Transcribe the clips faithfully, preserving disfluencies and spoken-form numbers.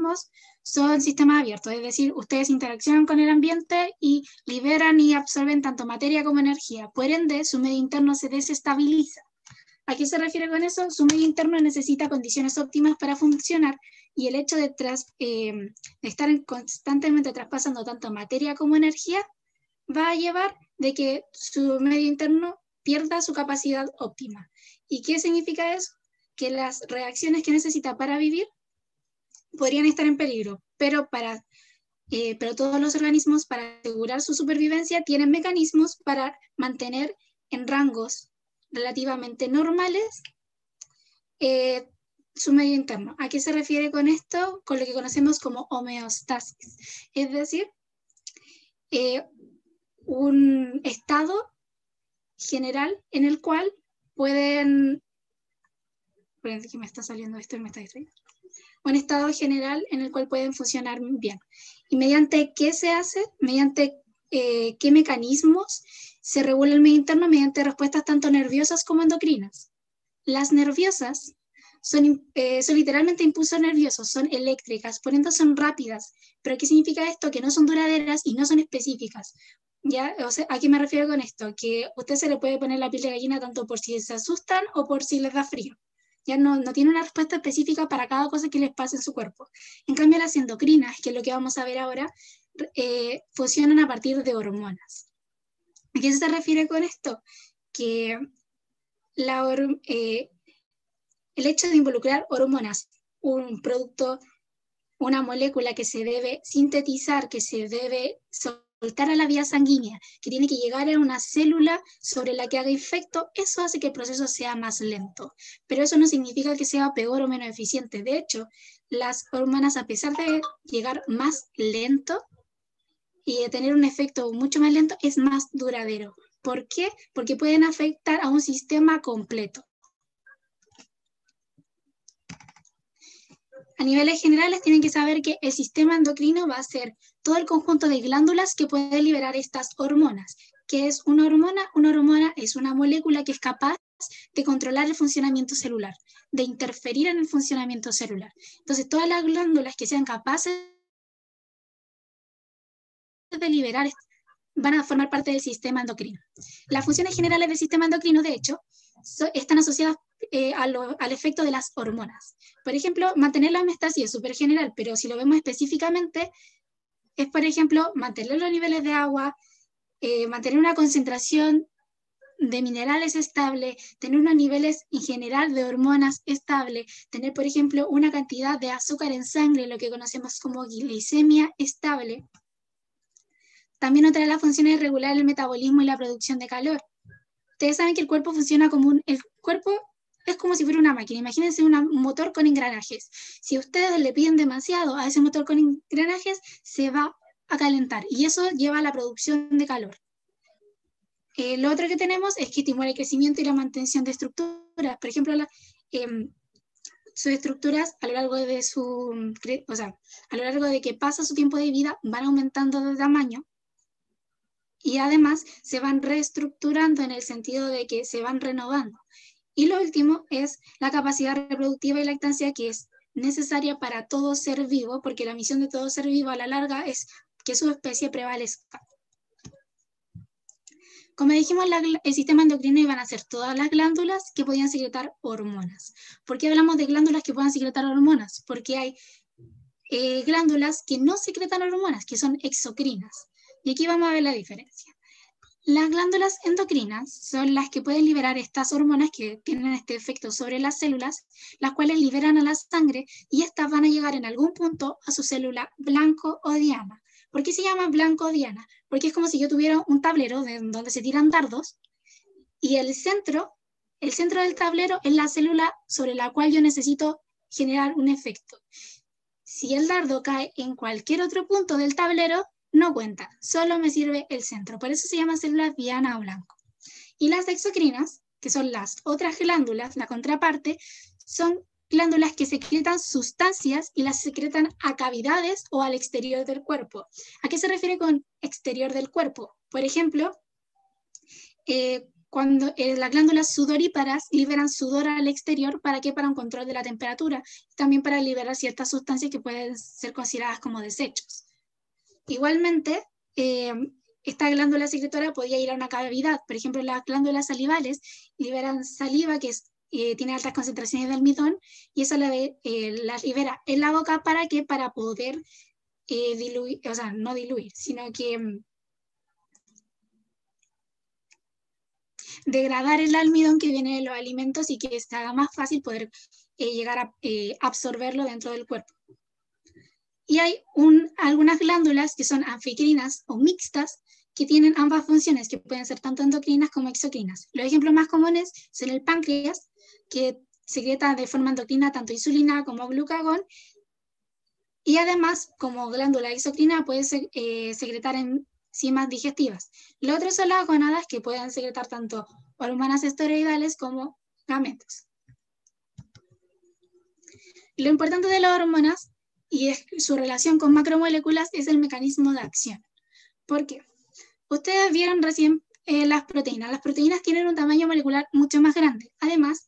organismos son sistemas abiertos, es decir, ustedes interaccionan con el ambiente y liberan y absorben tanto materia como energía. Por ende, su medio interno se desestabiliza. ¿A qué se refiere con eso? Su medio interno necesita condiciones óptimas para funcionar y el hecho de, tras, eh, de estar constantemente traspasando tanto materia como energía va a llevar de que su medio interno pierda su capacidad óptima. ¿Y qué significa eso? Que las reacciones que necesita para vivir podrían estar en peligro, pero, para, eh, pero todos los organismos, para asegurar su supervivencia, tienen mecanismos para mantener en rangos relativamente normales eh, su medio interno. ¿A qué se refiere con esto? Con lo que conocemos como homeostasis, es decir, eh, un estado general en el cual pueden, esperen que me está saliendo esto y me está distrayendo, un estado general en el cual pueden funcionar bien. ¿Y mediante qué se hace? Mediante eh, qué mecanismos se regula el medio interno, mediante respuestas tanto nerviosas como endocrinas. Las nerviosas son, eh, son literalmente impulsos nerviosos, son eléctricas, por ende son rápidas. ¿Pero qué significa esto? Que no son duraderas y no son específicas. ¿Ya? O sea, ¿a qué me refiero con esto? Que a usted se le puede poner la piel de gallina tanto por si se asustan o por si les da frío. Ya no, no tiene una respuesta específica para cada cosa que les pase en su cuerpo. En cambio, las endocrinas, que es lo que vamos a ver ahora, eh, funcionan a partir de hormonas. ¿A qué se refiere con esto? Que la, eh, el hecho de involucrar hormonas, un producto, una molécula que se debe sintetizar, que se debe soltar a la vía sanguínea, que tiene que llegar a una célula sobre la que haga efecto, eso hace que el proceso sea más lento. Pero eso no significa que sea peor o menos eficiente. De hecho, las hormonas, a pesar de llegar más lento y de tener un efecto mucho más lento, es más duradero. ¿Por qué? Porque pueden afectar a un sistema completo. A niveles generales tienen que saber que el sistema endocrino va a ser todo el conjunto de glándulas que puede liberar estas hormonas. ¿Qué es una hormona? Una hormona es una molécula que es capaz de controlar el funcionamiento celular, de interferir en el funcionamiento celular. Entonces, todas las glándulas que sean capaces de liberar van a formar parte del sistema endocrino. Las funciones generales del sistema endocrino, de hecho, so, están asociadas eh, a lo, al efecto de las hormonas. Por ejemplo, mantener la homeostasis es súper general, pero si lo vemos específicamente, es, por ejemplo, mantener los niveles de agua, eh, mantener una concentración de minerales estable, tener unos niveles en general de hormonas estable, tener, por ejemplo, una cantidad de azúcar en sangre, lo que conocemos como glicemia estable. También otra de las funciones es regular el metabolismo y la producción de calor. Ustedes saben que el cuerpo funciona como un... El cuerpo es como si fuera una máquina. Imagínense un motor con engranajes. Si ustedes le piden demasiado a ese motor con engranajes, se va a calentar. Y eso lleva a la producción de calor. Eh, lo otro que tenemos es que estimula el crecimiento y la mantención de estructuras. Por ejemplo, la, eh, sus estructuras a lo largo de su... O sea, a lo largo de que pasa su tiempo de vida, van aumentando de tamaño. Y además se van reestructurando en el sentido de que se van renovando. Y lo último es la capacidad reproductiva y lactancia, que es necesaria para todo ser vivo, porque la misión de todo ser vivo a la larga es que su especie prevalezca. Como dijimos, la, el sistema endocrino iban a ser todas las glándulas que podían secretar hormonas. ¿Por qué hablamos de glándulas que puedan secretar hormonas? Porque hay eh, glándulas que no secretan hormonas, que son exocrinas. Y aquí vamos a ver la diferencia. Las glándulas endocrinas son las que pueden liberar estas hormonas que tienen este efecto sobre las células, las cuales liberan a la sangre y estas van a llegar en algún punto a su célula blanco o diana. ¿Por qué se llama blanco o diana? Porque es como si yo tuviera un tablero de donde se tiran dardos y el centro, el centro del tablero es la célula sobre la cual yo necesito generar un efecto. Si el dardo cae en cualquier otro punto del tablero, no cuenta, solo me sirve el centro. Por eso se llama célula diana o blanco. Y las exocrinas, que son las otras glándulas, la contraparte, son glándulas que secretan sustancias y las secretan a cavidades o al exterior del cuerpo. ¿A qué se refiere con exterior del cuerpo? Por ejemplo, eh, cuando eh, las glándulas sudoríparas liberan sudor al exterior, ¿para qué? Para un control de la temperatura, también para liberar ciertas sustancias que pueden ser consideradas como desechos. Igualmente, eh, esta glándula secretora podía ir a una cavidad. Por ejemplo, las glándulas salivales liberan saliva que es, eh, tiene altas concentraciones de almidón, y eso la, eh, la libera en la boca. ¿Para qué? Para poder eh, diluir, o sea, no diluir, sino que mm, degradar el almidón que viene de los alimentos y que se haga más fácil poder eh, llegar a eh, absorberlo dentro del cuerpo. Y hay un, algunas glándulas que son anficrinas o mixtas, que tienen ambas funciones, que pueden ser tanto endocrinas como exocrinas. Los ejemplos más comunes son el páncreas, que secreta de forma endocrina tanto insulina como glucagón, y además, como glándula exocrina, puede ser, eh, secretar enzimas digestivas. Lo otro son las gónadas, que pueden secretar tanto hormonas esteroidales como gametos. Lo importante de las hormonas y es su relación con macromoléculas es el mecanismo de acción. ¿Por qué? Ustedes vieron recién eh, las proteínas. Las proteínas tienen un tamaño molecular mucho más grande. Además,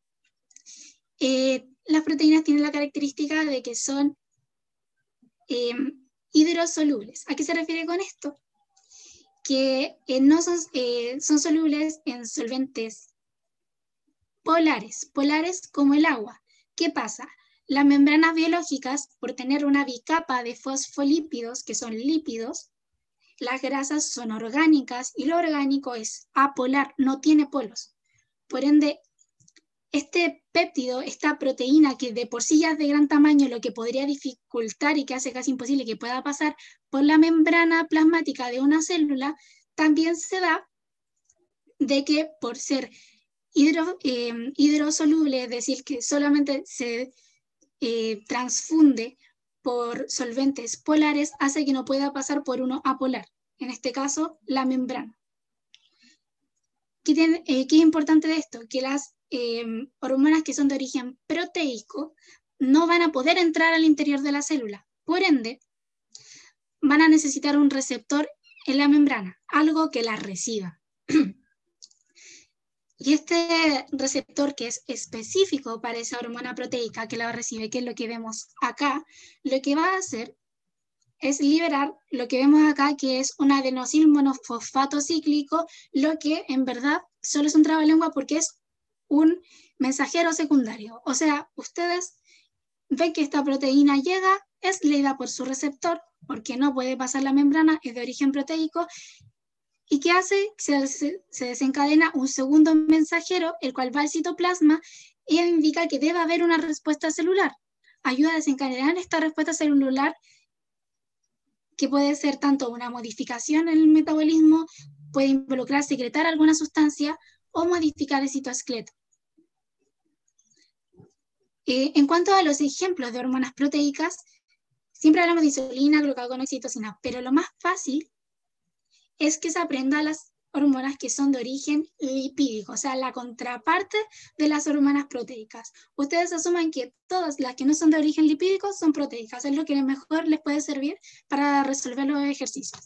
eh, las proteínas tienen la característica de que son eh, hidrosolubles. ¿A qué se refiere con esto? Que eh, no son, eh, son solubles en solventes polares, polares como el agua. ¿Qué pasa? Las membranas biológicas, por tener una bicapa de fosfolípidos, que son lípidos, las grasas son orgánicas y lo orgánico es apolar, no tiene polos. Por ende, este péptido, esta proteína que de por sí ya es de gran tamaño, lo que podría dificultar y que hace casi imposible que pueda pasar por la membrana plasmática de una célula, también se da de que por ser hidro, eh, hidrosoluble, es decir, que solamente se eh, transfunde por solventes polares, hace que no pueda pasar por uno apolar, en este caso la membrana. ¿Qué, tiene, eh, ¿qué es importante de esto? Que las eh, hormonas que son de origen proteico no van a poder entrar al interior de la célula, por ende van a necesitar un receptor en la membrana, algo que las reciba. Y este receptor, que es específico para esa hormona proteica que la recibe, que es lo que vemos acá, lo que va a hacer es liberar lo que vemos acá, que es un adenosil monofosfato cíclico, lo que en verdad solo es un trabalengua porque es un mensajero secundario. O sea, ustedes ven que esta proteína llega, es leída por su receptor, porque no puede pasar la membrana, es de origen proteico. ¿Y qué hace? Se, se desencadena un segundo mensajero, el cual va al citoplasma y indica que debe haber una respuesta celular. Ayuda a desencadenar esta respuesta celular, que puede ser tanto una modificación en el metabolismo, puede involucrar secretar alguna sustancia o modificar el citoesqueleto. Eh, en cuanto a los ejemplos de hormonas proteicas, siempre hablamos de insulina, glucagón, oxitocina, pero lo más fácil es que se aprenda las hormonas que son de origen lipídico, o sea, la contraparte de las hormonas proteicas. Ustedes asuman que todas las que no son de origen lipídico son proteicas, es lo que mejor les puede servir para resolver los ejercicios.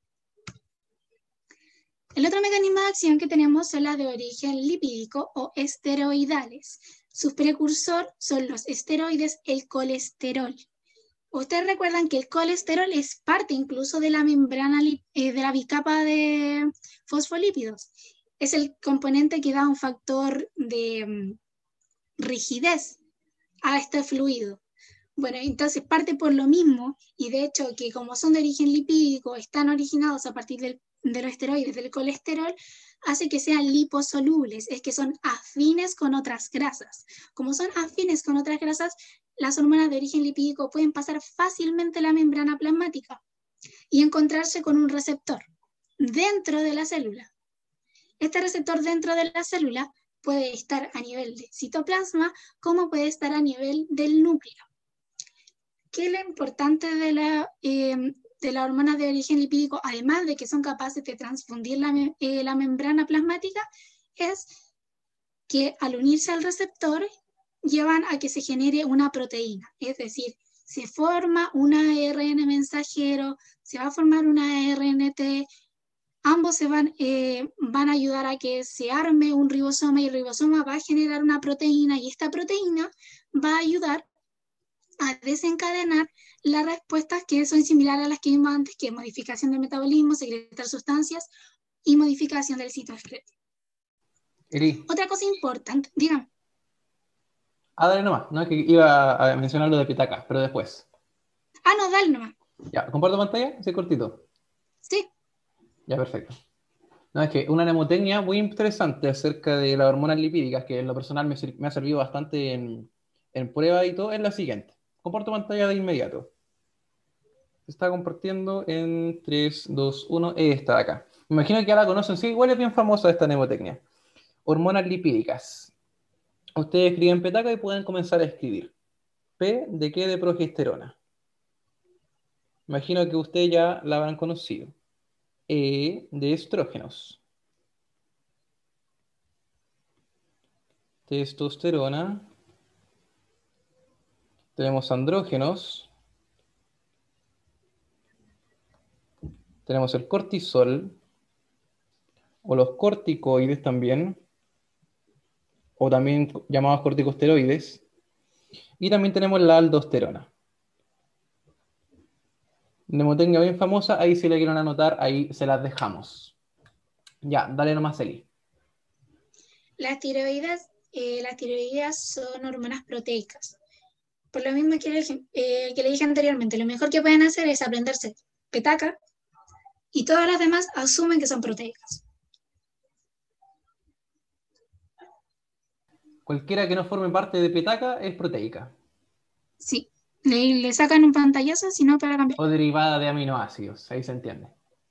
El otro mecanismo de acción que tenemos son las de origen lipídico o esteroidales. Su precursor son los esteroides, el colesterol. Ustedes recuerdan que el colesterol es parte incluso de la membrana, eh, de la bicapa de fosfolípidos. Es el componente que da un factor de um, rigidez a este fluido. Bueno, entonces parte por lo mismo, y de hecho que como son de origen lipídico, están originados a partir del, de los esteroides, del colesterol, hace que sean liposolubles, es que son afines con otras grasas. Como son afines con otras grasas, las hormonas de origen lipídico pueden pasar fácilmente la membrana plasmática y encontrarse con un receptor dentro de la célula. Este receptor dentro de la célula puede estar a nivel de citoplasma, como puede estar a nivel del núcleo. ¿Qué es lo importante de la, eh, de la hormona de origen lipídico, además de que son capaces de transfundir la, eh, la membrana plasmática? Es que al unirse al receptor llevan a que se genere una proteína, es decir, se forma un A R N mensajero, se va a formar un A R N T, ambos se van, eh, van a ayudar a que se arme un ribosoma y el ribosoma va a generar una proteína y esta proteína va a ayudar a desencadenar las respuestas que son similares a las que vimos antes, que es modificación del metabolismo, secretar sustancias y modificación del citoesqueleto. Eri. Otra cosa importante, dígame. Ah, dale nomás, no es que iba a mencionar lo de pitaca, pero después. Ah, no, dale nomás. Ya, ¿comparto pantalla? Sí, cortito. Sí. Ya, perfecto. No, es que una mnemotecnia muy interesante acerca de las hormonas lipídicas, que en lo personal me, me ha servido bastante en, en prueba y todo, es la siguiente. Comparto pantalla de inmediato. Se está compartiendo en tres, dos, uno. Esta de acá. Me imagino que ya la conocen, sí, igual es bien famosa esta mnemotecnia. Hormonas lipídicas. Ustedes escriben petaca y pueden comenzar a escribir. ¿P de qué? De progesterona. Imagino que ustedes ya la habrán conocido. E de estrógenos. Testosterona. Tenemos andrógenos. Tenemos el cortisol. O los corticoides también. O también llamados corticosteroides. Y también tenemos la aldosterona. Mnemotecnia bien famosa, ahí si la quieren anotar, ahí se las dejamos. Ya, dale nomás, Eli. Las tiroides, eh, las tiroides son hormonas proteicas. Por lo mismo que le, eh, que le dije anteriormente, lo mejor que pueden hacer es aprenderse petaca y todas las demás asumen que son proteicas. Cualquiera que no forme parte de petaca es proteica. Sí, le, le sacan un pantallazo, si no, para cambiar. O derivada de aminoácidos, ahí se entiende.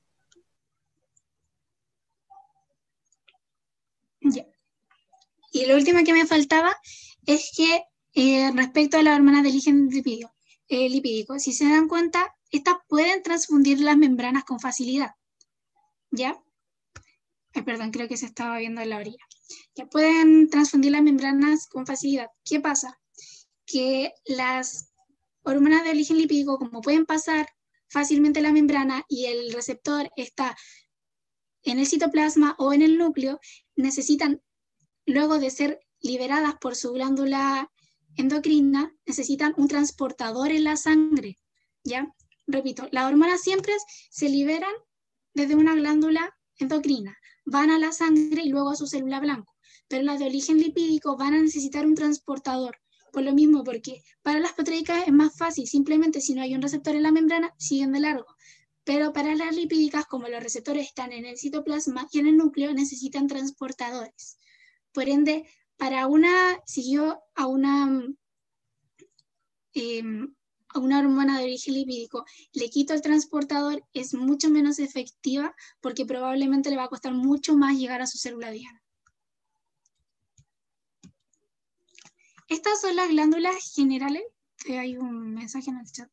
Ya. Y lo último que me faltaba es que eh, respecto a las hormonas de origen lipídico, eh, lipídico, si se dan cuenta, estas pueden transfundir las membranas con facilidad. ¿Ya? Ay, perdón, creo que se estaba viendo en la orilla. Ya pueden transfundir las membranas con facilidad. ¿Qué pasa? Que las hormonas de origen lipídico, como pueden pasar fácilmente la membrana y el receptor está en el citoplasma o en el núcleo, necesitan, luego de ser liberadas por su glándula endocrina, necesitan un transportador en la sangre. ¿Ya? Repito, las hormonas siempre se liberan desde una glándula endocrina, van a la sangre y luego a su célula blanco, pero las de origen lipídico van a necesitar un transportador. Por lo mismo, porque para las proteicas es más fácil, simplemente si no hay un receptor en la membrana, siguen de largo. Pero para las lipídicas, como los receptores están en el citoplasma y en el núcleo, necesitan transportadores. Por ende, para una, si yo a una, eh, a una hormona de origen lipídico le quito el transportador, es mucho menos efectiva porque probablemente le va a costar mucho más llegar a su célula diana. Estas son las glándulas generales. Eh, hay un mensaje en el chat.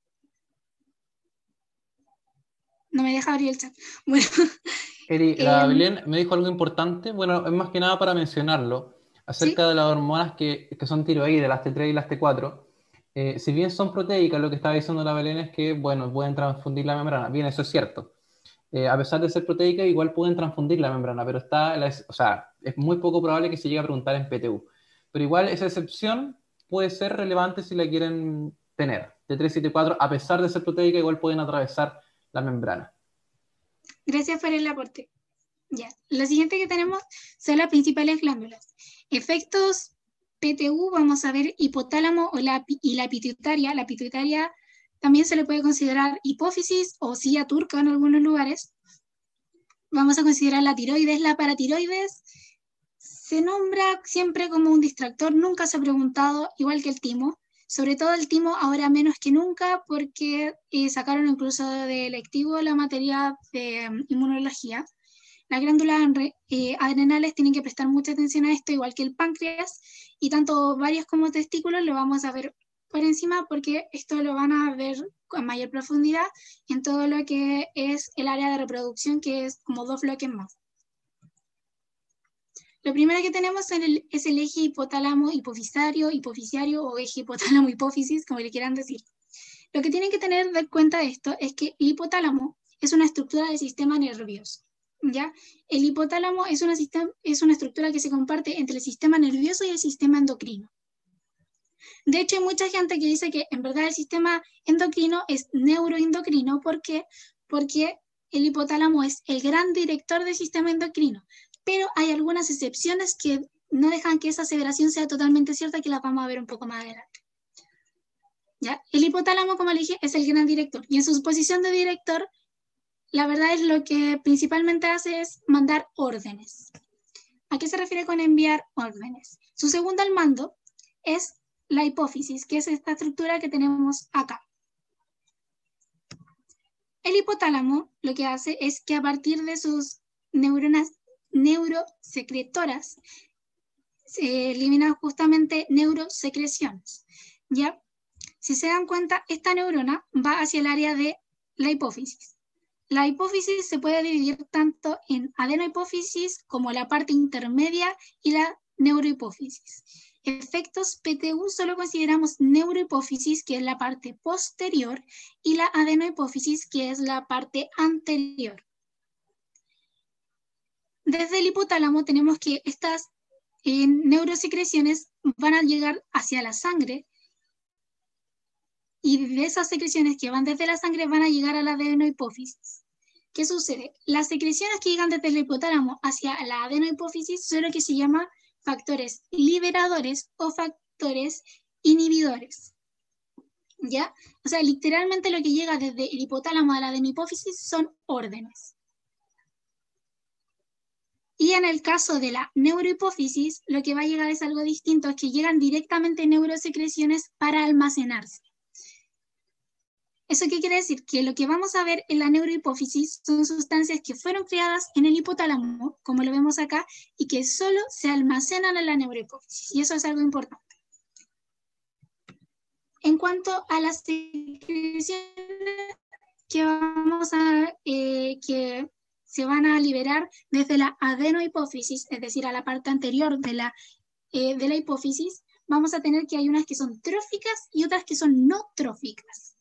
No me deja abrir el chat. Bueno. Eri, la eh, Belén me dijo algo importante, bueno, es más que nada para mencionarlo, acerca ¿sí? de las hormonas que, que son tiroides, las T tres y las T cuatro. Eh, si bien son proteicas, lo que estaba diciendo la Belén es que, bueno, pueden transfundir la membrana. Bien, eso es cierto. Eh, a pesar de ser proteicas, igual pueden transfundir la membrana, pero está, la, o sea, es muy poco probable que se llegue a preguntar en P T U. Pero igual esa excepción puede ser relevante si la quieren tener. T tres y T cuatro, a pesar de ser proteica, igual pueden atravesar la membrana. Gracias por el aporte. Ya. Lo siguiente que tenemos son las principales glándulas. Efectos P T U, vamos a ver hipotálamo o la, y la pituitaria. La pituitaria también se le puede considerar hipófisis o silla turca en algunos lugares. Vamos a considerar la tiroides. La paratiroides se nombra siempre como un distractor, nunca se ha preguntado, igual que el timo. Sobre todo el timo ahora menos que nunca porque eh, sacaron incluso de electivo la materia de um, inmunología. Las glándulas eh, adrenales tienen que prestar mucha atención a esto, igual que el páncreas, y tanto ovarios como testículos lo vamos a ver por encima porque esto lo van a ver con mayor profundidad en todo lo que es el área de reproducción, que es como dos bloques más. Lo primero que tenemos es el, es el eje hipotálamo-hipofisario, hipoficiario o eje hipotálamo-hipófisis, como le quieran decir. Lo que tienen que tener en cuenta de esto es que el hipotálamo es una estructura del sistema nervioso. ¿Ya? El hipotálamo es una, es una estructura que se comparte entre el sistema nervioso y el sistema endocrino. De hecho, hay mucha gente que dice que en verdad el sistema endocrino es neuroendocrino. ¿Por qué? Porque el hipotálamo es el gran director del sistema endocrino. Pero hay algunas excepciones que no dejan que esa aseveración sea totalmente cierta, que las vamos a ver un poco más adelante. ¿Ya? El hipotálamo, como le dije, es el gran director. Y en su posición de director, la verdad es lo que principalmente hace es mandar órdenes. ¿A qué se refiere con enviar órdenes? Su segundo al mando es la hipófisis, que es esta estructura que tenemos acá. El hipotálamo lo que hace es que a partir de sus neuronas neurosecretoras se eliminan justamente neurosecreciones. ¿Ya? Si se dan cuenta, esta neurona va hacia el área de la hipófisis. La hipófisis se puede dividir tanto en adenohipófisis como la parte intermedia y la neurohipófisis. Efectos P T U solo consideramos neurohipófisis, que es la parte posterior, y la adenohipófisis, que es la parte anterior. Desde el hipotálamo tenemos que estas eh, neurosecreciones van a llegar hacia la sangre, y de esas secreciones que van desde la sangre van a llegar a la adenohipófisis. ¿Qué sucede? Las secreciones que llegan desde el hipotálamo hacia la adenohipófisis son lo que se llama factores liberadores o factores inhibidores. ¿Ya? O sea, literalmente lo que llega desde el hipotálamo a la adenohipófisis son órdenes. Y en el caso de la neurohipófisis, lo que va a llegar es algo distinto, es que llegan directamente neurosecreciones para almacenarse. ¿Eso qué quiere decir? Que lo que vamos a ver en la neurohipófisis son sustancias que fueron creadas en el hipotálamo, como lo vemos acá, y que solo se almacenan en la neurohipófisis. Y eso es algo importante. En cuanto a las secreciones que, vamos a, eh, que se van a liberar desde la adenohipófisis, es decir, a la parte anterior de la, eh, de la hipófisis, vamos a tener que hay unas que son tróficas y otras que son no tróficas.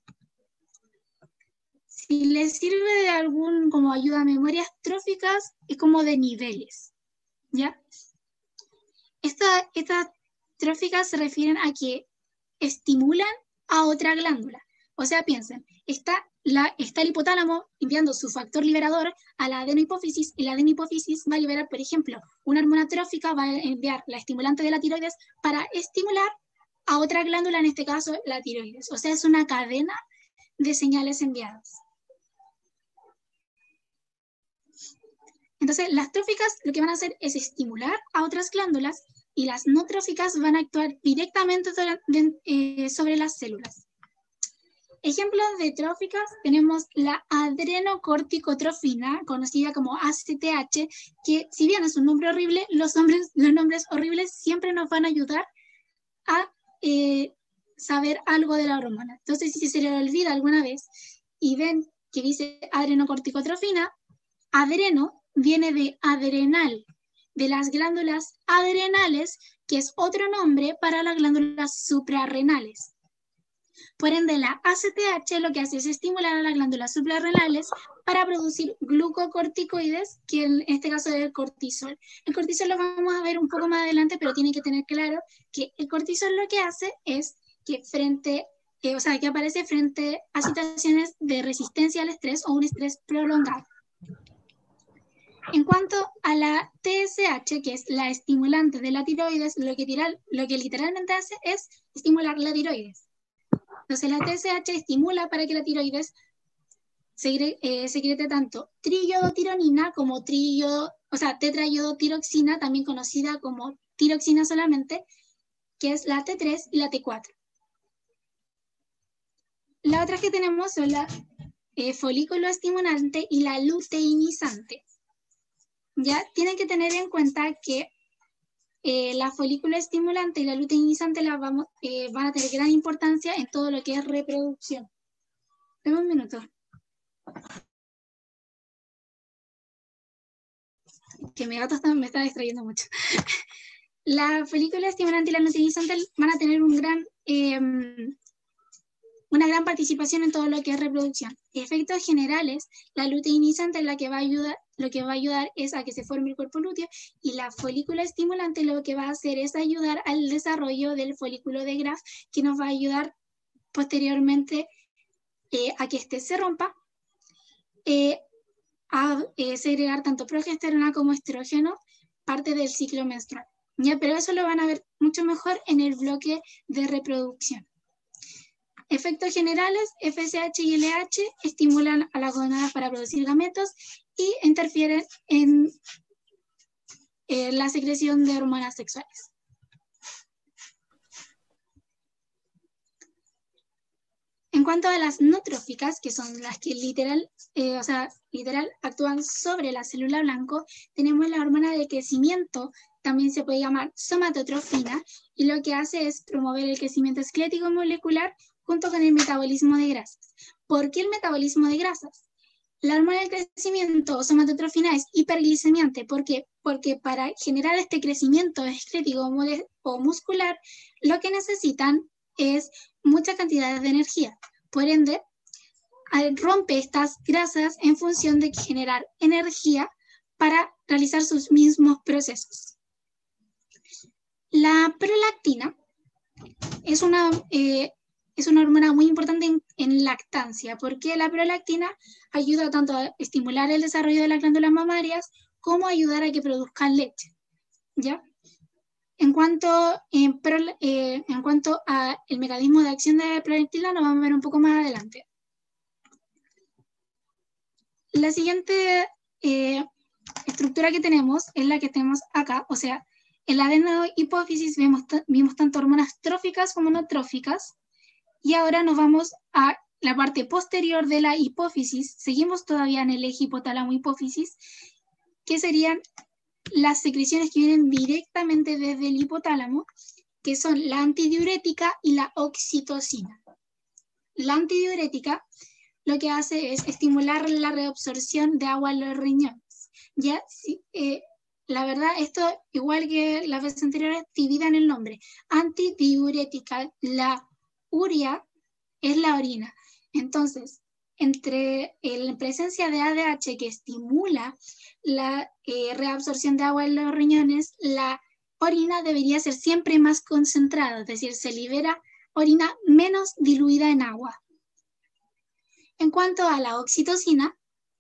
Si les sirve de algún como ayuda a memorias tróficas, es como de niveles, ¿ya? Estas esta tróficas se refieren a que estimulan a otra glándula. O sea, piensen, está, la, está el hipotálamo enviando su factor liberador a la adenohipófisis, y la adenohipófisis va a liberar, por ejemplo, una hormona trófica, va a enviar la estimulante de la tiroides para estimular a otra glándula, en este caso la tiroides. O sea, es una cadena de señales enviadas. Entonces, las tróficas lo que van a hacer es estimular a otras glándulas, y las no tróficas van a actuar directamente sobre, de, eh, sobre las células. Ejemplos de tróficas tenemos la adrenocorticotrofina, conocida como A C T H, que si bien es un nombre horrible, los nombres, los nombres horribles siempre nos van a ayudar a eh, saber algo de la hormona. Entonces, si se le olvida alguna vez y ven que dice adrenocorticotrofina, adreno viene de adrenal, de las glándulas adrenales, que es otro nombre para las glándulas suprarrenales. Por ende, la A C T H lo que hace es estimular a las glándulas suprarrenales para producir glucocorticoides, que en este caso es el cortisol. El cortisol lo vamos a ver un poco más adelante, pero tienen que tener claro que el cortisol lo que hace es que frente, eh, o sea, que aparece frente a situaciones de resistencia al estrés o un estrés prolongado. En cuanto a la T S H, que es la estimulante de la tiroides, lo que, tirar, lo que literalmente hace es estimular la tiroides. Entonces la T S H estimula para que la tiroides secrete, eh, secrete tanto triiodotironina como triiodo, o sea, tetraiodotiroxina, también conocida como tiroxina solamente, que es la T tres y la T cuatro. La otra que tenemos son la eh, folículo estimulante y la luteinizante. Ya tienen que tener en cuenta que eh, la folícula estimulante y la luteinizante la vamos, eh, van a tener gran importancia en todo lo que es reproducción. Dame un minuto. Que mi gato está, me está distrayendo mucho. La folícula estimulante y la luteinizante van a tener un gran, eh, una gran participación en todo lo que es reproducción. Efectos generales, la luteinizante la que va a ayudar, lo que va a ayudar es a que se forme el cuerpo lúteo, y la folícula estimulante lo que va a hacer es ayudar al desarrollo del folículo de Graf, que nos va a ayudar posteriormente eh, a que este se rompa, eh, a eh, segregar tanto progesterona como estrógeno, parte del ciclo menstrual. ¿Ya? Pero eso lo van a ver mucho mejor en el bloque de reproducción. Efectos generales, F S H y L H estimulan a las gonadas para producir gametos y interfieren en eh, la secreción de hormonas sexuales. En cuanto a las no tróficas, que son las que literal, eh, o sea, literal actúan sobre la célula blanco, tenemos la hormona del crecimiento, también se puede llamar somatotrofina, y lo que hace es promover el crecimiento esquelético molecular junto con el metabolismo de grasas. ¿Por qué el metabolismo de grasas? La hormona del crecimiento o somatotrofina es hiperglicemiante. ¿Por qué? Porque para generar este crecimiento esquelético o muscular, lo que necesitan es mucha cantidad de energía. Por ende, rompe estas grasas en función de generar energía para realizar sus mismos procesos. La prolactina es una, eh, es una hormona muy importante en, en lactancia, porque la prolactina ayuda tanto a estimular el desarrollo de las glándulas mamarias como a ayudar a que produzcan leche, ¿ya? En cuanto, eh, pro, eh, en cuanto a el mecanismo de acción de la prolactina, lo vamos a ver un poco más adelante. La siguiente eh, estructura que tenemos es la que tenemos acá, o sea, en la adenohipófisis vemos vimos tanto hormonas tróficas como no tróficas, y ahora nos vamos a la parte posterior de la hipófisis. Seguimos todavía en el eje hipotálamo-hipófisis, que serían las secreciones que vienen directamente desde el hipotálamo, que son la antidiurética y la oxitocina. La antidiurética lo que hace es estimular la reabsorción de agua en los riñones. Ya, sí, eh, la verdad, esto, igual que las veces anteriores, dividan el nombre. Antidiurética, la urea es la orina. Entonces, entre la presencia de A D H que estimula la eh, reabsorción de agua en los riñones, la orina debería ser siempre más concentrada, es decir, se libera orina menos diluida en agua. En cuanto a la oxitocina,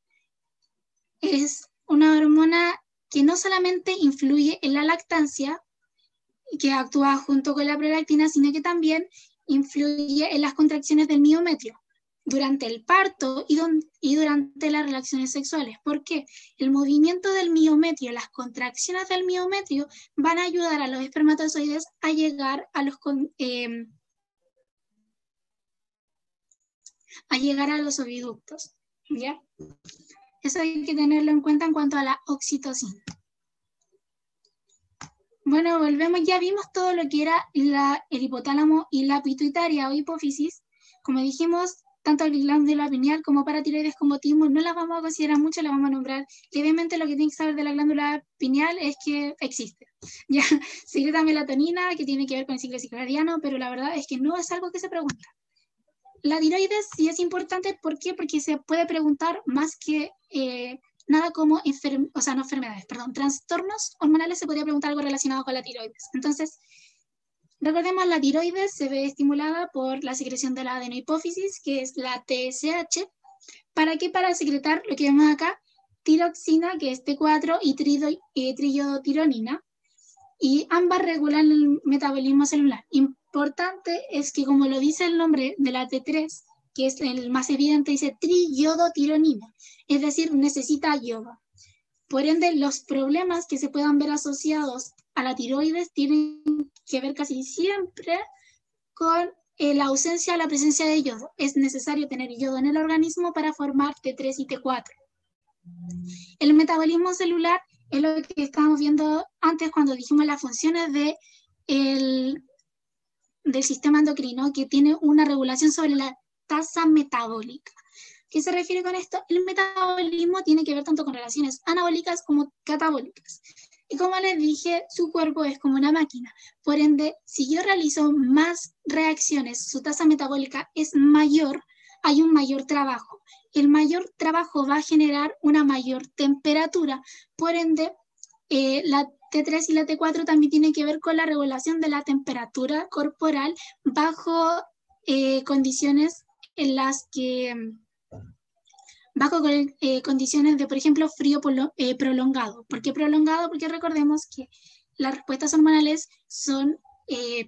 es una hormona que no solamente influye en la lactancia, que actúa junto con la prolactina, sino que también influye en las contracciones del miometrio durante el parto y, don, y durante las relaciones sexuales. ¿Por qué? El movimiento del miometrio, las contracciones del miometrio van a ayudar a los espermatozoides a llegar a los, eh, a llegar a los oviductos, ¿ya? Eso hay que tenerlo en cuenta en cuanto a la oxitocina. Bueno, volvemos, ya vimos todo lo que era la, el hipotálamo y la pituitaria o hipófisis. Como dijimos, tanto el glándula pineal como paratiroides como timo no las vamos a considerar mucho, las vamos a nombrar levemente. Lo que tienen que saber de la glándula pineal es que existe. Ya, secreta melatonina, que tiene que ver con el ciclo circadiano, pero la verdad es que no es algo que se pregunta. La tiroides sí es importante, ¿por qué? Porque se puede preguntar más que eh, nada como, enfer o sea, no enfermedades, perdón, trastornos hormonales, se podría preguntar algo relacionado con la tiroides. Entonces, recordemos, la tiroides se ve estimulada por la secreción de la adenohipófisis, que es la T S H. ¿Para qué? Para secretar lo que vemos acá, tiroxina, que es T cuatro, y eh, triiodotironina, y ambas regulan el metabolismo celular. Importante es que, como lo dice el nombre de la T tres, que es el más evidente, dice triiodotironina, es decir, necesita yodo. Por ende, los problemas que se puedan ver asociados a la tiroides tienen que ver casi siempre con eh, la ausencia o la presencia de yodo. Es necesario tener yodo en el organismo para formar T tres y T cuatro. El metabolismo celular es lo que estábamos viendo antes cuando dijimos las funciones de el, del sistema endocrino, que tiene una regulación sobre la tasa metabólica. ¿Qué se refiere con esto? El metabolismo tiene que ver tanto con relaciones anabólicas como catabólicas. Y como les dije, su cuerpo es como una máquina. Por ende, si yo realizo más reacciones, su tasa metabólica es mayor, hay un mayor trabajo. El mayor trabajo va a generar una mayor temperatura. Por ende, eh, la T tres y la T cuatro también tienen que ver con la regulación de la temperatura corporal bajo eh, condiciones en las que bajo eh, condiciones de, por ejemplo, frío eh, prolongado. ¿Por qué prolongado? Porque recordemos que las respuestas hormonales son, eh,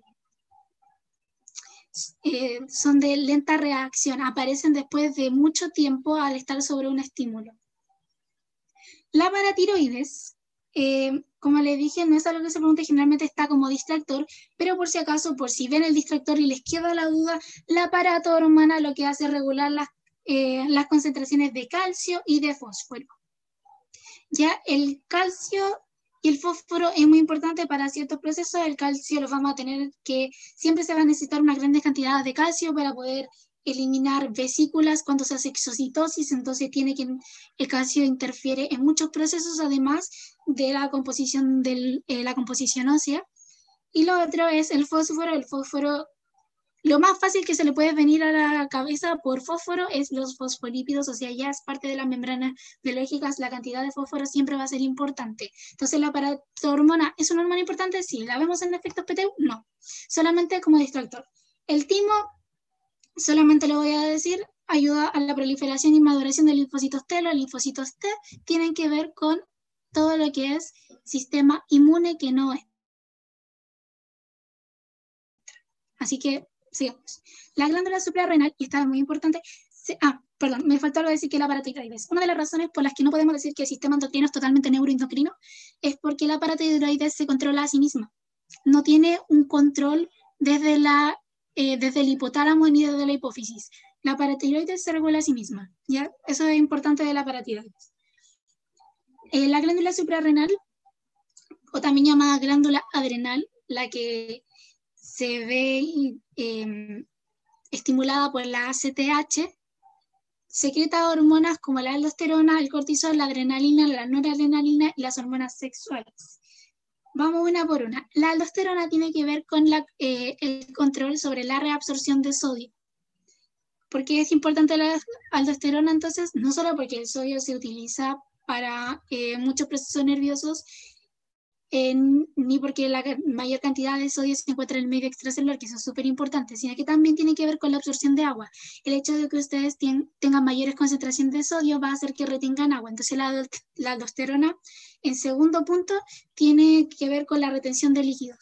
eh, son de lenta reacción, aparecen después de mucho tiempo al estar sobre un estímulo. La paratiroides, eh, como les dije, no es algo que se pregunte, generalmente está como distractor, pero por si acaso, por si ven el distractor y les queda la duda, la paratormona lo que hace es regular las Eh, las concentraciones de calcio y de fósforo. Ya el calcio y el fósforo es muy importante para ciertos procesos. El calcio lo vamos a tener que, siempre se va a necesitar unas grandes cantidades de calcio para poder eliminar vesículas cuando se hace exocitosis, entonces tiene que, el calcio interfiere en muchos procesos, además de la composición, del, eh, la composición ósea. Y lo otro es el fósforo. El fósforo, lo más fácil que se le puede venir a la cabeza por fósforo es los fosfolípidos, o sea, ya es parte de las membranas biológicas, la cantidad de fósforo siempre va a ser importante. Entonces, ¿la paratormona es una hormona importante? Sí. ¿La vemos en efectos P T U? No. Solamente como distractor. El timo, solamente lo voy a decir, ayuda a la proliferación y maduración de linfocitos T. Los linfocitos T tienen que ver con todo lo que es sistema inmune que no es. Así que sigamos. La glándula suprarrenal, y esta es muy importante, se, ah, perdón, me faltó algo decir que la paratiroides. Una de las razones por las que no podemos decir que el sistema endocrino es totalmente neuroendocrino es porque la paratiroides se controla a sí misma. No tiene un control desde, la, eh, desde el hipotálamo ni desde la hipófisis. La paratiroides se regula a sí misma, ¿ya? Eso es importante de la paratiroides. Eh, la glándula suprarrenal, o también llamada glándula adrenal, la que se ve eh, estimulada por la A C T H, secreta hormonas como la aldosterona, el cortisol, la adrenalina, la noradrenalina y las hormonas sexuales. Vamos una por una. La aldosterona tiene que ver con la, eh, el control sobre la reabsorción de sodio. ¿Por qué es importante la aldosterona entonces? No solo porque el sodio se utiliza para eh, muchos procesos nerviosos, Eh, ni porque la mayor cantidad de sodio se encuentra en el medio extracelular, que eso es súper importante, sino que también tiene que ver con la absorción de agua. El hecho de que ustedes ten, tengan mayores concentraciones de sodio va a hacer que retengan agua. Entonces la, la aldosterona, en segundo punto, tiene que ver con la retención de líquidos.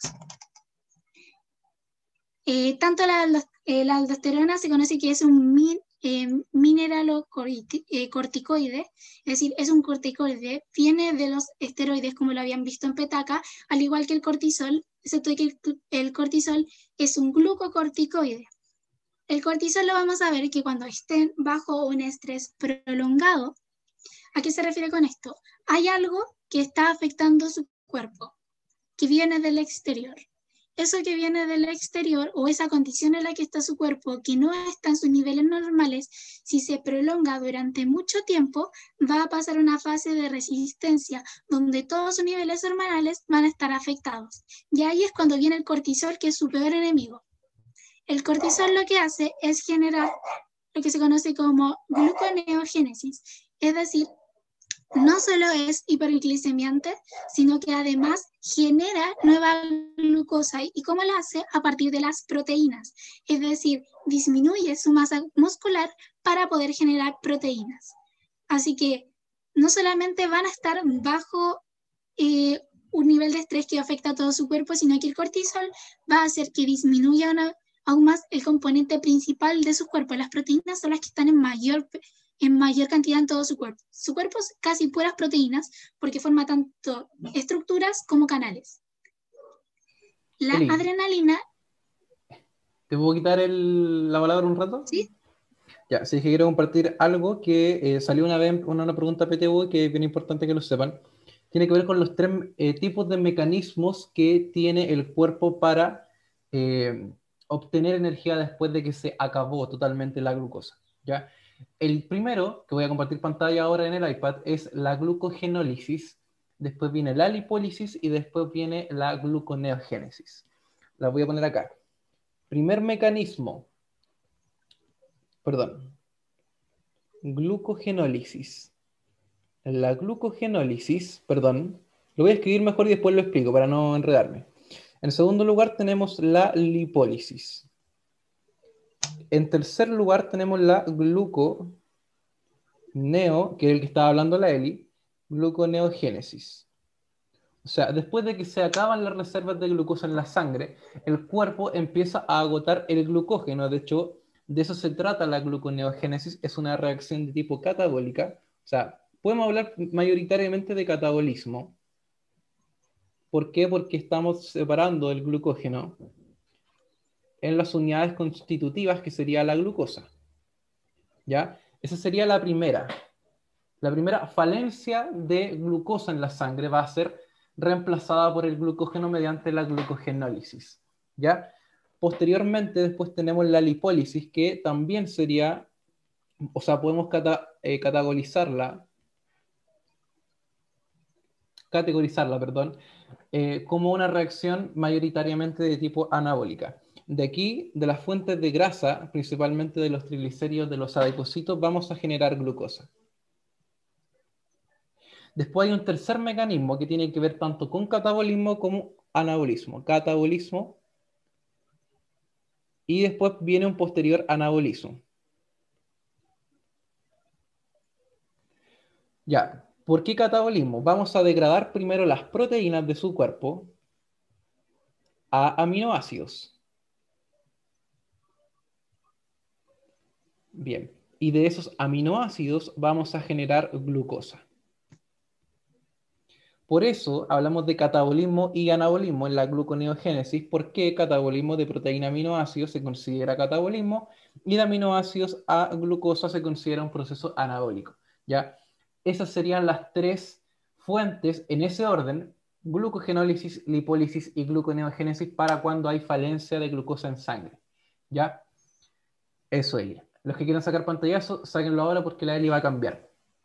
Eh, tanto la, eh, la aldosterona se conoce que es un min, eh, mineralocorticoide, es decir, es un corticoide, viene de los esteroides como lo habían visto en petaca, al igual que el cortisol, excepto que el, el cortisol es un glucocorticoide. El cortisol lo vamos a ver que cuando estén bajo un estrés prolongado, ¿a qué se refiere con esto? Hay algo que está afectando su cuerpo, que viene del exterior. Eso que viene del exterior o esa condición en la que está su cuerpo que no está en sus niveles normales, si se prolonga durante mucho tiempo, va a pasar una fase de resistencia donde todos sus niveles hormonales van a estar afectados. Y ahí es cuando viene el cortisol, que es su peor enemigo. El cortisol lo que hace es generar lo que se conoce como gluconeogénesis, es decir, no solo es hiperglicemiante, sino que además genera nueva glucosa. ¿Y cómo lo hace? A partir de las proteínas. Es decir, disminuye su masa muscular para poder generar proteínas. Así que no solamente van a estar bajo eh, un nivel de estrés que afecta a todo su cuerpo, sino que el cortisol va a hacer que disminuya una, aún más el componente principal de su cuerpo. Las proteínas son las que están en mayor en mayor cantidad en todo su cuerpo. Su cuerpo es casi puras proteínas porque forma tanto estructuras como canales. La Eli, adrenalina... ¿te puedo quitar el, la palabra un rato? ¿Sí? Ya, sí, que quiero compartir algo que eh, salió una vez, una, una pregunta P T U, que es bien importante que lo sepan. Tiene que ver con los tres eh, tipos de mecanismos que tiene el cuerpo para eh, obtener energía después de que se acabó totalmente la glucosa, ¿ya? El primero, que voy a compartir pantalla ahora en el iPad, es la glucogenólisis, después viene la lipólisis y después viene la gluconeogénesis. La voy a poner acá. Primer mecanismo, perdón, glucogenólisis. La glucogenólisis, perdón, lo voy a escribir mejor y después lo explico para no enredarme. En segundo lugar tenemos la lipólisis. En tercer lugar tenemos la gluconeo, que es el que estaba hablando la Eli, gluconeogénesis. O sea, después de que se acaban las reservas de glucosa en la sangre, el cuerpo empieza a agotar el glucógeno. De hecho, de eso se trata la gluconeogénesis. Es una reacción de tipo catabólica. O sea, podemos hablar mayoritariamente de catabolismo. ¿Por qué? Porque estamos separando el glucógeno en las unidades constitutivas, que sería la glucosa. ¿Ya? Esa sería la primera. La primera falencia de glucosa en la sangre va a ser reemplazada por el glucógeno mediante la glucogenólisis. ¿Ya? Posteriormente, después tenemos la lipólisis, que también sería, o sea, podemos cata, eh, categorizarla, categorizarla, perdón, eh, como una reacción mayoritariamente de tipo anabólica. De aquí, de las fuentes de grasa, principalmente de los triglicéridos, de los adipocitos, vamos a generar glucosa. Después hay un tercer mecanismo que tiene que ver tanto con catabolismo como anabolismo. Catabolismo y después viene un posterior anabolismo. Ya, ¿por qué catabolismo? Vamos a degradar primero las proteínas de su cuerpo a aminoácidos. Bien, y de esos aminoácidos vamos a generar glucosa. Por eso hablamos de catabolismo y anabolismo en la gluconeogénesis, porque catabolismo de proteína a aminoácidos se considera catabolismo y de aminoácidos a glucosa se considera un proceso anabólico. ¿Ya? Esas serían las tres fuentes en ese orden: glucogenólisis, lipólisis y gluconeogénesis, para cuando hay falencia de glucosa en sangre. ¿Ya? Eso, Eli. Los que quieran sacar pantallazo, sáquenlo ahora porque la Eli va a cambiar.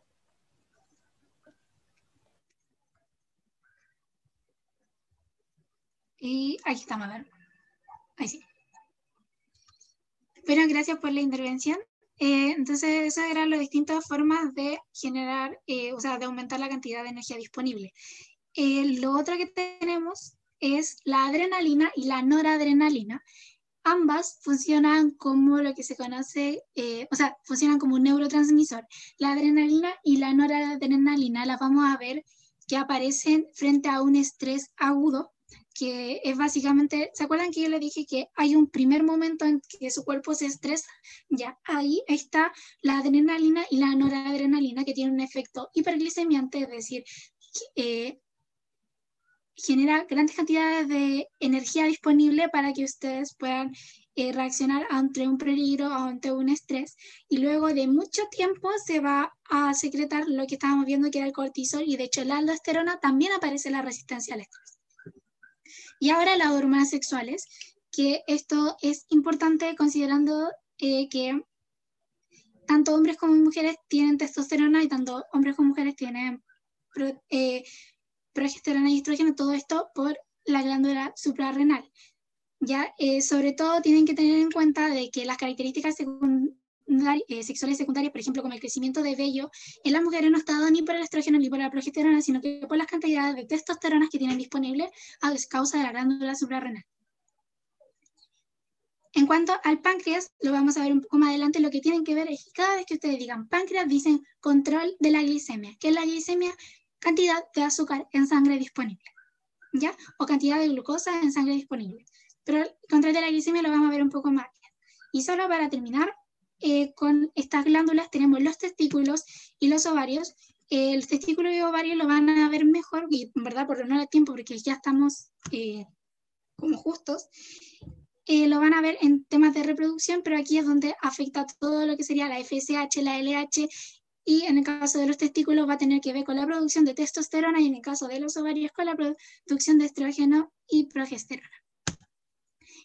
Y aquí estamos, a ver. Ahí sí. Bueno, gracias por la intervención. Eh, entonces, esas eran las distintas formas de generar, eh, o sea, de aumentar la cantidad de energía disponible. Eh, lo otro que tenemos es la adrenalina y la noradrenalina. Ambas funcionan como lo que se conoce, eh, o sea, funcionan como un neurotransmisor. La adrenalina y la noradrenalina las vamos a ver que aparecen frente a un estrés agudo, que es básicamente, ¿se acuerdan que yo les dije que hay un primer momento en que su cuerpo se estresa? Ya, ahí está la adrenalina y la noradrenalina, que tienen un efecto hiperglicemiante, es decir, eh, genera grandes cantidades de energía disponible para que ustedes puedan eh, reaccionar ante un peligro o ante un estrés, y luego de mucho tiempo se va a secretar lo que estábamos viendo, que era el cortisol, y de hecho la aldosterona también aparece en la resistencia al estrés. Y ahora las hormonas sexuales, que esto es importante considerando eh, que tanto hombres como mujeres tienen testosterona y tanto hombres como mujeres tienen eh, progesterona y estrógeno, todo esto por la glándula suprarrenal. Ya, eh, sobre todo tienen que tener en cuenta de que las características secundari eh, sexuales secundarias, por ejemplo, como el crecimiento de vello, en las mujeres no está dado ni por el estrógeno ni por la progesterona, sino que por las cantidades de testosterona que tienen disponibles a causa de la glándula suprarrenal. En cuanto al páncreas, lo vamos a ver un poco más adelante. Lo que tienen que ver es que cada vez que ustedes digan páncreas, dicen control de la glicemia. ¿Qué es la glicemia? Cantidad de azúcar en sangre disponible, ¿ya? O cantidad de glucosa en sangre disponible. Pero el control de la glicemia lo vamos a ver un poco más. Y solo para terminar, eh, con estas glándulas tenemos los testículos y los ovarios. Eh, el testículo y ovario lo van a ver mejor, y en verdad por no dar tiempo, porque ya estamos eh, como justos. Eh, lo van a ver en temas de reproducción, pero aquí es donde afecta todo lo que sería la F S H, la L H, y en el caso de los testículos va a tener que ver con la producción de testosterona, y en el caso de los ovarios con la producción de estrógeno y progesterona.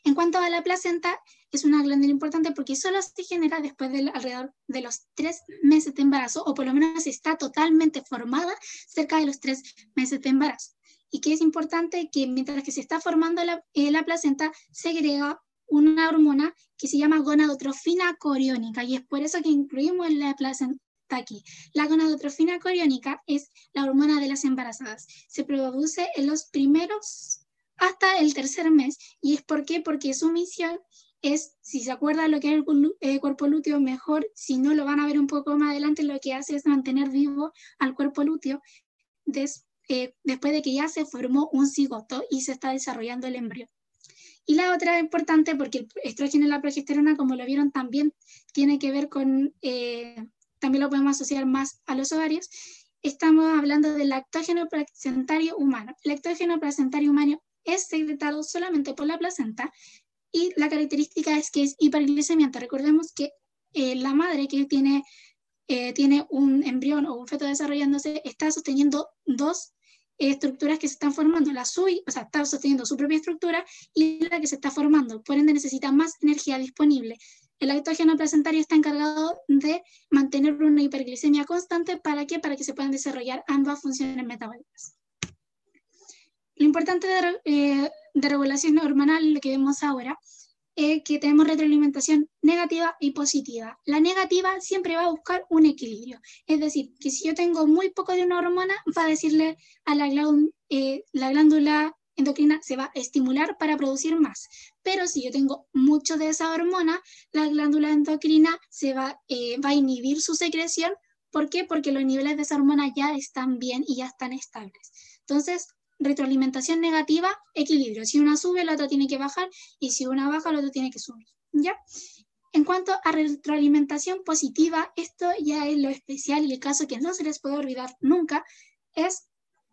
En cuanto a la placenta, es una glándula importante porque solo se genera después de alrededor de los tres meses de embarazo, o por lo menos está totalmente formada cerca de los tres meses de embarazo. Y que es importante que mientras que se está formando la, eh, la placenta, segrega una hormona que se llama gonadotrofina coriónica, y es por eso que incluimos la placenta aquí. La gonadotrofina coriónica es la hormona de las embarazadas. Se produce en los primeros hasta el tercer mes. ¿Y es por qué? Porque su misión es, si se acuerdan lo que es el eh, cuerpo lúteo, mejor, si no lo van a ver un poco más adelante, lo que hace es mantener vivo al cuerpo lúteo des, eh, después de que ya se formó un cigoto y se está desarrollando el embrión. Y la otra importante, porque el estrógeno y la progesterona, como lo vieron, también tiene que ver con, eh, también lo podemos asociar más a los ovarios. Estamos hablando del lactógeno placentario humano. El lactógeno placentario humano es secretado solamente por la placenta, y la característica es que es hiperglicemiante. Recordemos que eh, la madre que tiene, eh, tiene un embrión o un feto desarrollándose está sosteniendo dos eh, estructuras que se están formando. La suya, o sea, está sosteniendo su propia estructura y la que se está formando. Por ende, necesita más energía disponible. El lactógeno placentario está encargado de mantener una hiperglicemia constante. ¿Para qué? Para que se puedan desarrollar ambas funciones metabólicas. Lo importante de, eh, de regulación hormonal, lo que vemos ahora, es que tenemos retroalimentación negativa y positiva. La negativa siempre va a buscar un equilibrio. Es decir, que si yo tengo muy poco de una hormona, va a decirle a la, eh, la glándula endocrina se va a estimular para producir más. Pero si yo tengo mucho de esa hormona, la glándula endocrina se va, eh, va a inhibir su secreción. ¿Por qué? Porque los niveles de esa hormona ya están bien y ya están estables. Entonces, retroalimentación negativa, equilibrio. Si una sube, la otra tiene que bajar, y si una baja, la otra tiene que subir. ¿Ya? En cuanto a retroalimentación positiva, esto ya es lo especial y el caso que no se les puede olvidar nunca, es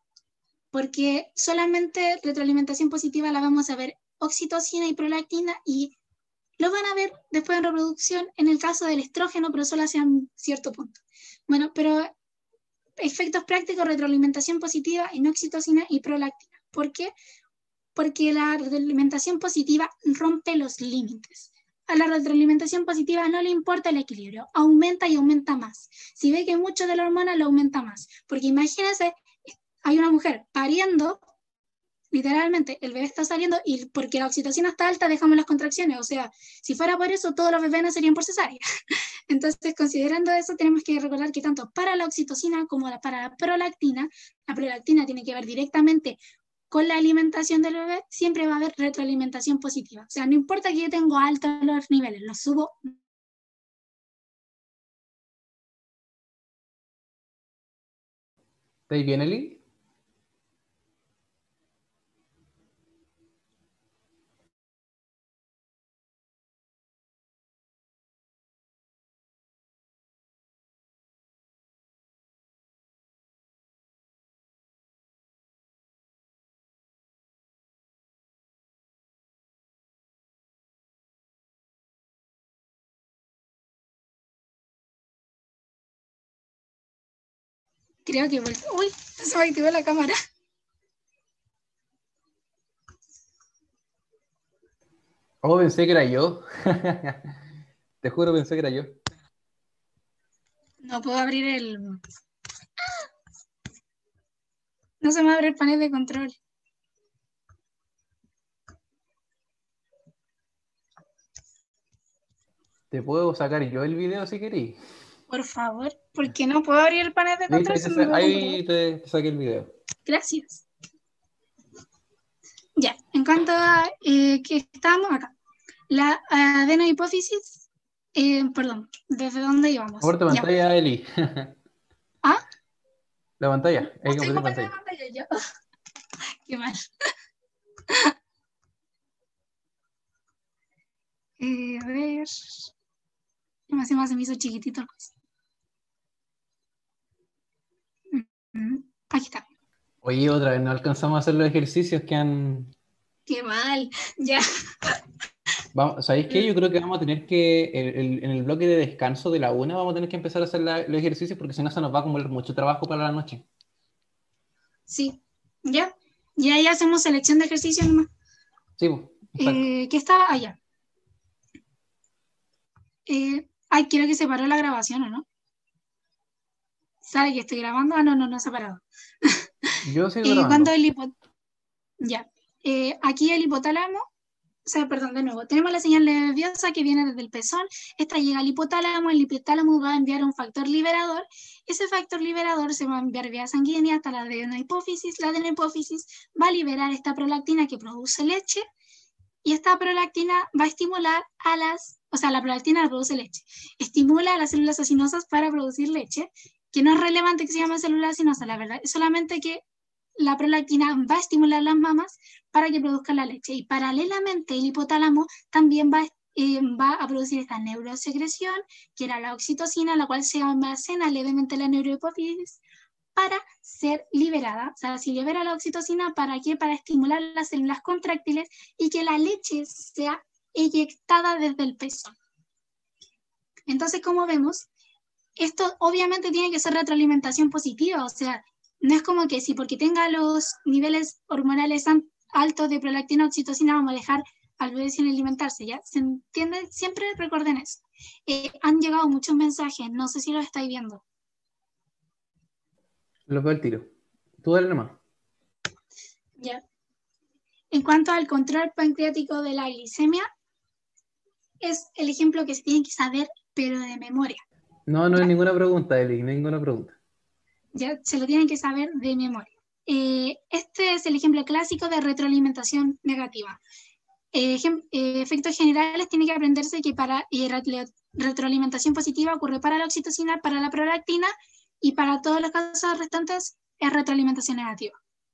porque solamente retroalimentación positiva la vamos a ver oxitocina y prolactina, y lo van a ver después en reproducción en el caso del estrógeno, pero solo hacia un cierto punto. Bueno, pero efectos prácticos, retroalimentación positiva en oxitocina y prolactina. ¿Por qué? Porque la retroalimentación positiva rompe los límites. A la retroalimentación positiva no le importa el equilibrio, aumenta y aumenta más. Si ve que mucho de la hormona, lo aumenta más. Porque imagínense, hay una mujer pariendo, literalmente, el bebé está saliendo, y porque la oxitocina está alta, dejamos las contracciones. O sea, si fuera por eso, todos los bebés nacerían por cesárea. Entonces, considerando eso, tenemos que recordar que tanto para la oxitocina como para la prolactina, la prolactina tiene que ver directamente con la alimentación del bebé, siempre va a haber retroalimentación positiva. O sea, no importa que yo tengo altos los niveles, los subo. ¿Estáis bien, Eli? Creo que vuelve. Uy, se me activó la cámara. Oh, pensé que era yo. Te juro, pensé que era yo. No puedo abrir el... No se me abre el panel de control. Te puedo sacar yo el video si queréis. Por favor, porque no puedo abrir el panel de Listo, control. ahí, Se te, me sa- va a ahí comprar. te, te saqué el video. Gracias. Ya, en cuanto a eh, que estamos acá. La adenohipófisis, eh, perdón, ¿desde dónde íbamos? Comparte Ya. pantalla, Eli. Ah, La pantalla, no hay que estoy compartir compartiendo pantalla. pantalla yo. Qué mal. Eh, a ver. No se me hizo chiquitito. Aquí está. Oye, otra vez no alcanzamos a hacer los ejercicios que han... Qué mal. Ya. Vamos, ¿sabéis qué? Yo creo que vamos a tener que, el- el- en el bloque de descanso de la una, vamos a tener que empezar a hacer la- los ejercicios porque si no se nos va a acumular mucho trabajo para la noche. Sí. Ya. Ya ahí hacemos selección de ejercicios nomás. Sí, pues. Eh, ¿Qué estaba allá? Eh, ay, creo que se paró la grabación, ¿o no? ¿Sabe que estoy grabando? Ah, no, no, no se ha parado. Yo sigo Eh, cuando grabando. el hipo... Ya. Eh, aquí el hipotálamo, o sea, perdón, de nuevo, tenemos la señal nerviosa que viene desde el pezón, esta llega al hipotálamo, el hipotálamo va a enviar un factor liberador, ese factor liberador se va a enviar vía sanguínea hasta la adenohipófisis, la adenohipófisis va a liberar esta prolactina que produce leche, y esta prolactina va a estimular a las, o sea, la prolactina produce leche, estimula a las células acinosas para producir leche, que no es relevante que se llame célula acinosa, la verdad, es solamente que la prolactina va a estimular las mamas para que produzcan la leche. Y paralelamente el hipotálamo también va, eh, va a producir esta neurosecreción, que era la oxitocina, la cual se almacena levemente en la neurohipófisis para ser liberada. O sea, si libera la oxitocina, ¿para qué? Para estimular las células contráctiles y que la leche sea eyectada desde el pezón. Entonces, como vemos, esto obviamente tiene que ser retroalimentación positiva, o sea, no es como que si porque tenga los niveles hormonales altos de prolactina o oxitocina vamos a dejar al bebé sin alimentarse, ¿ya? ¿Se entiende? Siempre recuerden eso. Eh, han llegado muchos mensajes, no sé si los estáis viendo. Lo veo al tiro. Tú dale nomás. ¿Ya? En cuanto al control pancreático de la glicemia, es el ejemplo que se tiene que saber, pero de memoria. No, no ¿Ya? hay ninguna pregunta, Eli, no hay ninguna pregunta. Ya se lo tienen que saber de memoria. Eh, este es el ejemplo clásico de retroalimentación negativa. Eh, eh, efectos generales tiene que aprenderse que para eh, retroalimentación positiva ocurre para la oxitocina, para la prolactina y para todos los casos restantes es retroalimentación negativa.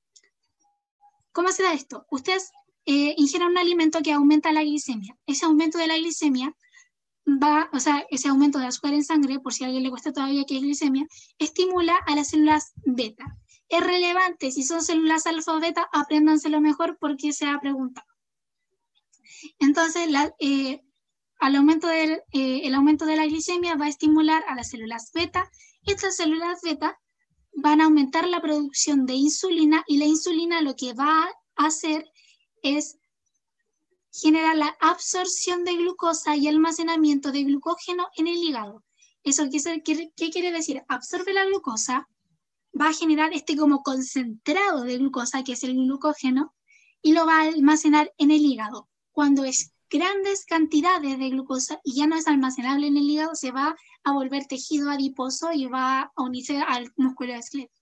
¿Cómo se da esto? Ustedes eh, ingieren un alimento que aumenta la glicemia. Ese aumento de la glicemia va, o sea, ese aumento de azúcar en sangre, por si a alguien le cuesta todavía qué es glicemia, estimula a las células beta. Es relevante, si son células alfa o beta, apréndanselo mejor porque se ha preguntado. Entonces, la, eh, al aumento del, eh, el aumento de la glicemia va a estimular a las células beta. Estas células beta van a aumentar la producción de insulina y la insulina lo que va a hacer es genera la absorción de glucosa y almacenamiento de glucógeno en el hígado. ¿Eso qué, qué, qué quiere decir? Absorbe la glucosa, va a generar este como concentrado de glucosa, que es el glucógeno, y lo va a almacenar en el hígado. Cuando es grandes cantidades de glucosa y ya no es almacenable en el hígado, se va a volver tejido adiposo y va a unirse al músculo esquelético.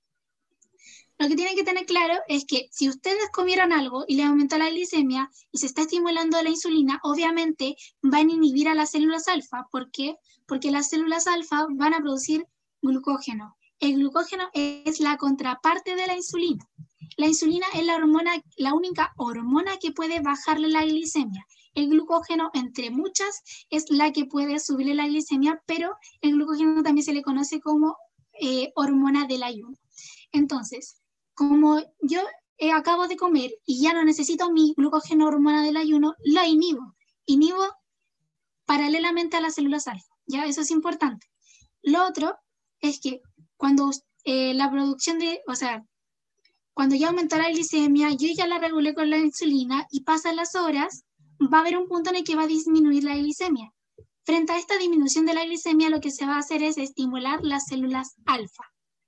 Lo que tienen que tener claro es que si ustedes comieron algo y les aumentó la glicemia y se está estimulando la insulina, obviamente van a inhibir a las células alfa. ¿Por qué? Porque las células alfa van a producir glucógeno. El glucógeno es la contraparte de la insulina. La insulina es la hormona, la única hormona que puede bajarle la glicemia. El glucógeno, entre muchas, es la que puede subirle la glicemia, pero el glucógeno también se le conoce como eh, hormona del ayuno. Entonces, como yo eh, acabo de comer y ya no necesito mi glucógeno hormona del ayuno, la inhibo. Inhibo paralelamente a las células alfa. Ya, eso es importante. Lo otro es que cuando eh, la producción de, o sea, cuando ya aumentó la glicemia, yo ya la regulé con la insulina y pasan las horas, va a haber un punto en el que va a disminuir la glicemia. Frente a esta disminución de la glicemia, lo que se va a hacer es estimular las células alfa.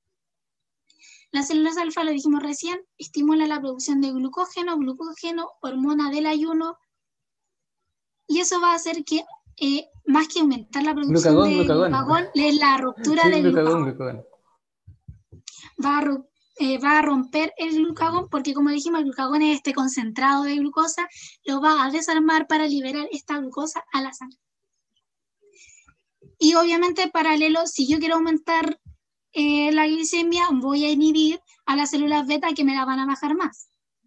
Las células alfa, lo dijimos recién, estimulan la producción de glucógeno, glucógeno, hormona del ayuno, y eso va a hacer que, eh, más que aumentar la producción Glucagón, de glucagón. glucagón, es la ruptura Sí, del glucagón, glucagón. glucagón. Va a, eh, va a romper el glucagón, porque como dijimos, el glucagón es este concentrado de glucosa, lo va a desarmar para liberar esta glucosa a la sangre. Y obviamente, paralelo, si yo quiero aumentar Eh, la glicemia, voy a inhibir a las células beta que me la van a bajar más.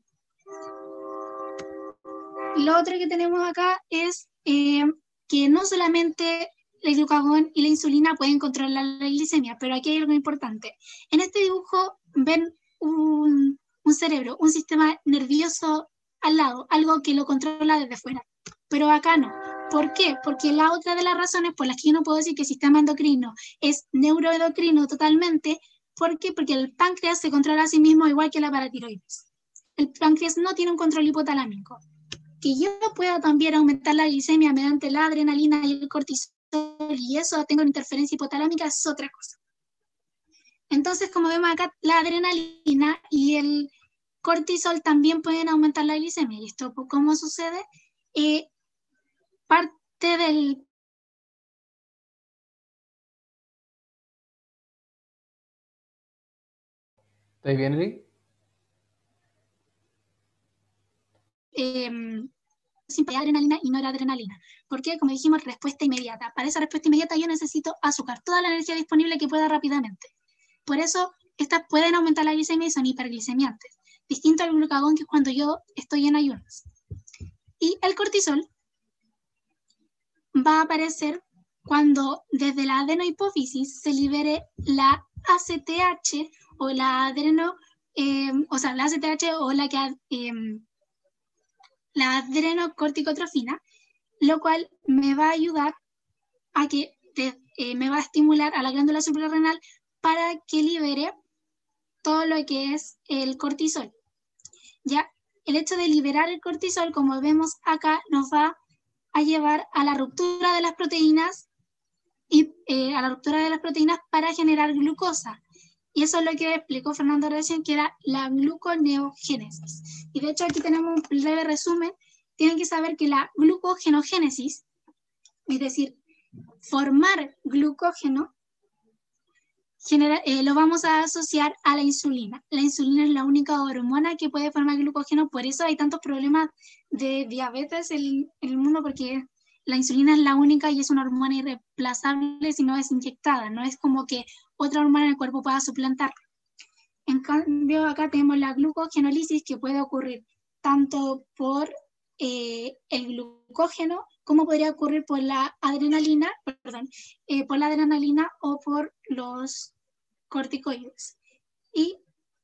Lo otro que tenemos acá es eh, que no solamente el glucagón y la insulina pueden controlar la glicemia, pero aquí hay algo importante. En este dibujo ven un, un cerebro, un sistema nervioso al lado, algo que lo controla desde fuera, pero acá no. ¿Por qué? Porque la otra de las razones por las que yo no puedo decir que el sistema endocrino es neuroendocrino totalmente, ¿por qué? Porque el páncreas se controla a sí mismo igual que la paratiroides. El páncreas no tiene un control hipotalámico. Que yo pueda también aumentar la glicemia mediante la adrenalina y el cortisol, y eso tengo interferencia hipotalámica, es otra cosa. Entonces, como vemos acá, la adrenalina y el cortisol también pueden aumentar la glicemia. ¿Y esto cómo sucede? Eh, parte del... ¿Estás bien, Eric? Eh, Simpatía adrenalina y noradrenalina. Porque, como dijimos, respuesta inmediata. Para esa respuesta inmediata yo necesito azúcar, toda la energía disponible que pueda rápidamente. Por eso, estas pueden aumentar la glicemia y son hiperglicemiantes. Distinto al glucagón, que es cuando yo estoy en ayunas. Y el cortisol va a aparecer cuando desde la adenohipófisis se libere la A C T H o la adreno, eh, o sea, la A C T H o la que eh, la adrenocorticotrofina, lo cual me va a ayudar a que te, eh, me va a estimular a la glándula suprarrenal para que libere todo lo que es el cortisol. Ya, el hecho de liberar el cortisol, como vemos acá, nos va a llevar a la ruptura de las proteínas y eh, a la ruptura de las proteínas para generar glucosa. Y eso es lo que explicó Fernando recién, que era la gluconeogénesis. Y de hecho aquí tenemos un breve resumen. Tienen que saber que la glucogenogénesis, es decir, formar glucógeno, genera, eh, lo vamos a asociar a la insulina. La insulina es la única hormona que puede formar glucógeno, por eso hay tantos problemas de diabetes en, en el mundo, porque la insulina es la única y es una hormona irreemplazable si no es inyectada, no es como que otra hormona en el cuerpo pueda suplantar. En cambio, acá tenemos la glucogenólisis, que puede ocurrir tanto por eh, el glucógeno, como podría ocurrir por la adrenalina, perdón, eh, por la adrenalina o por los corticoides. Y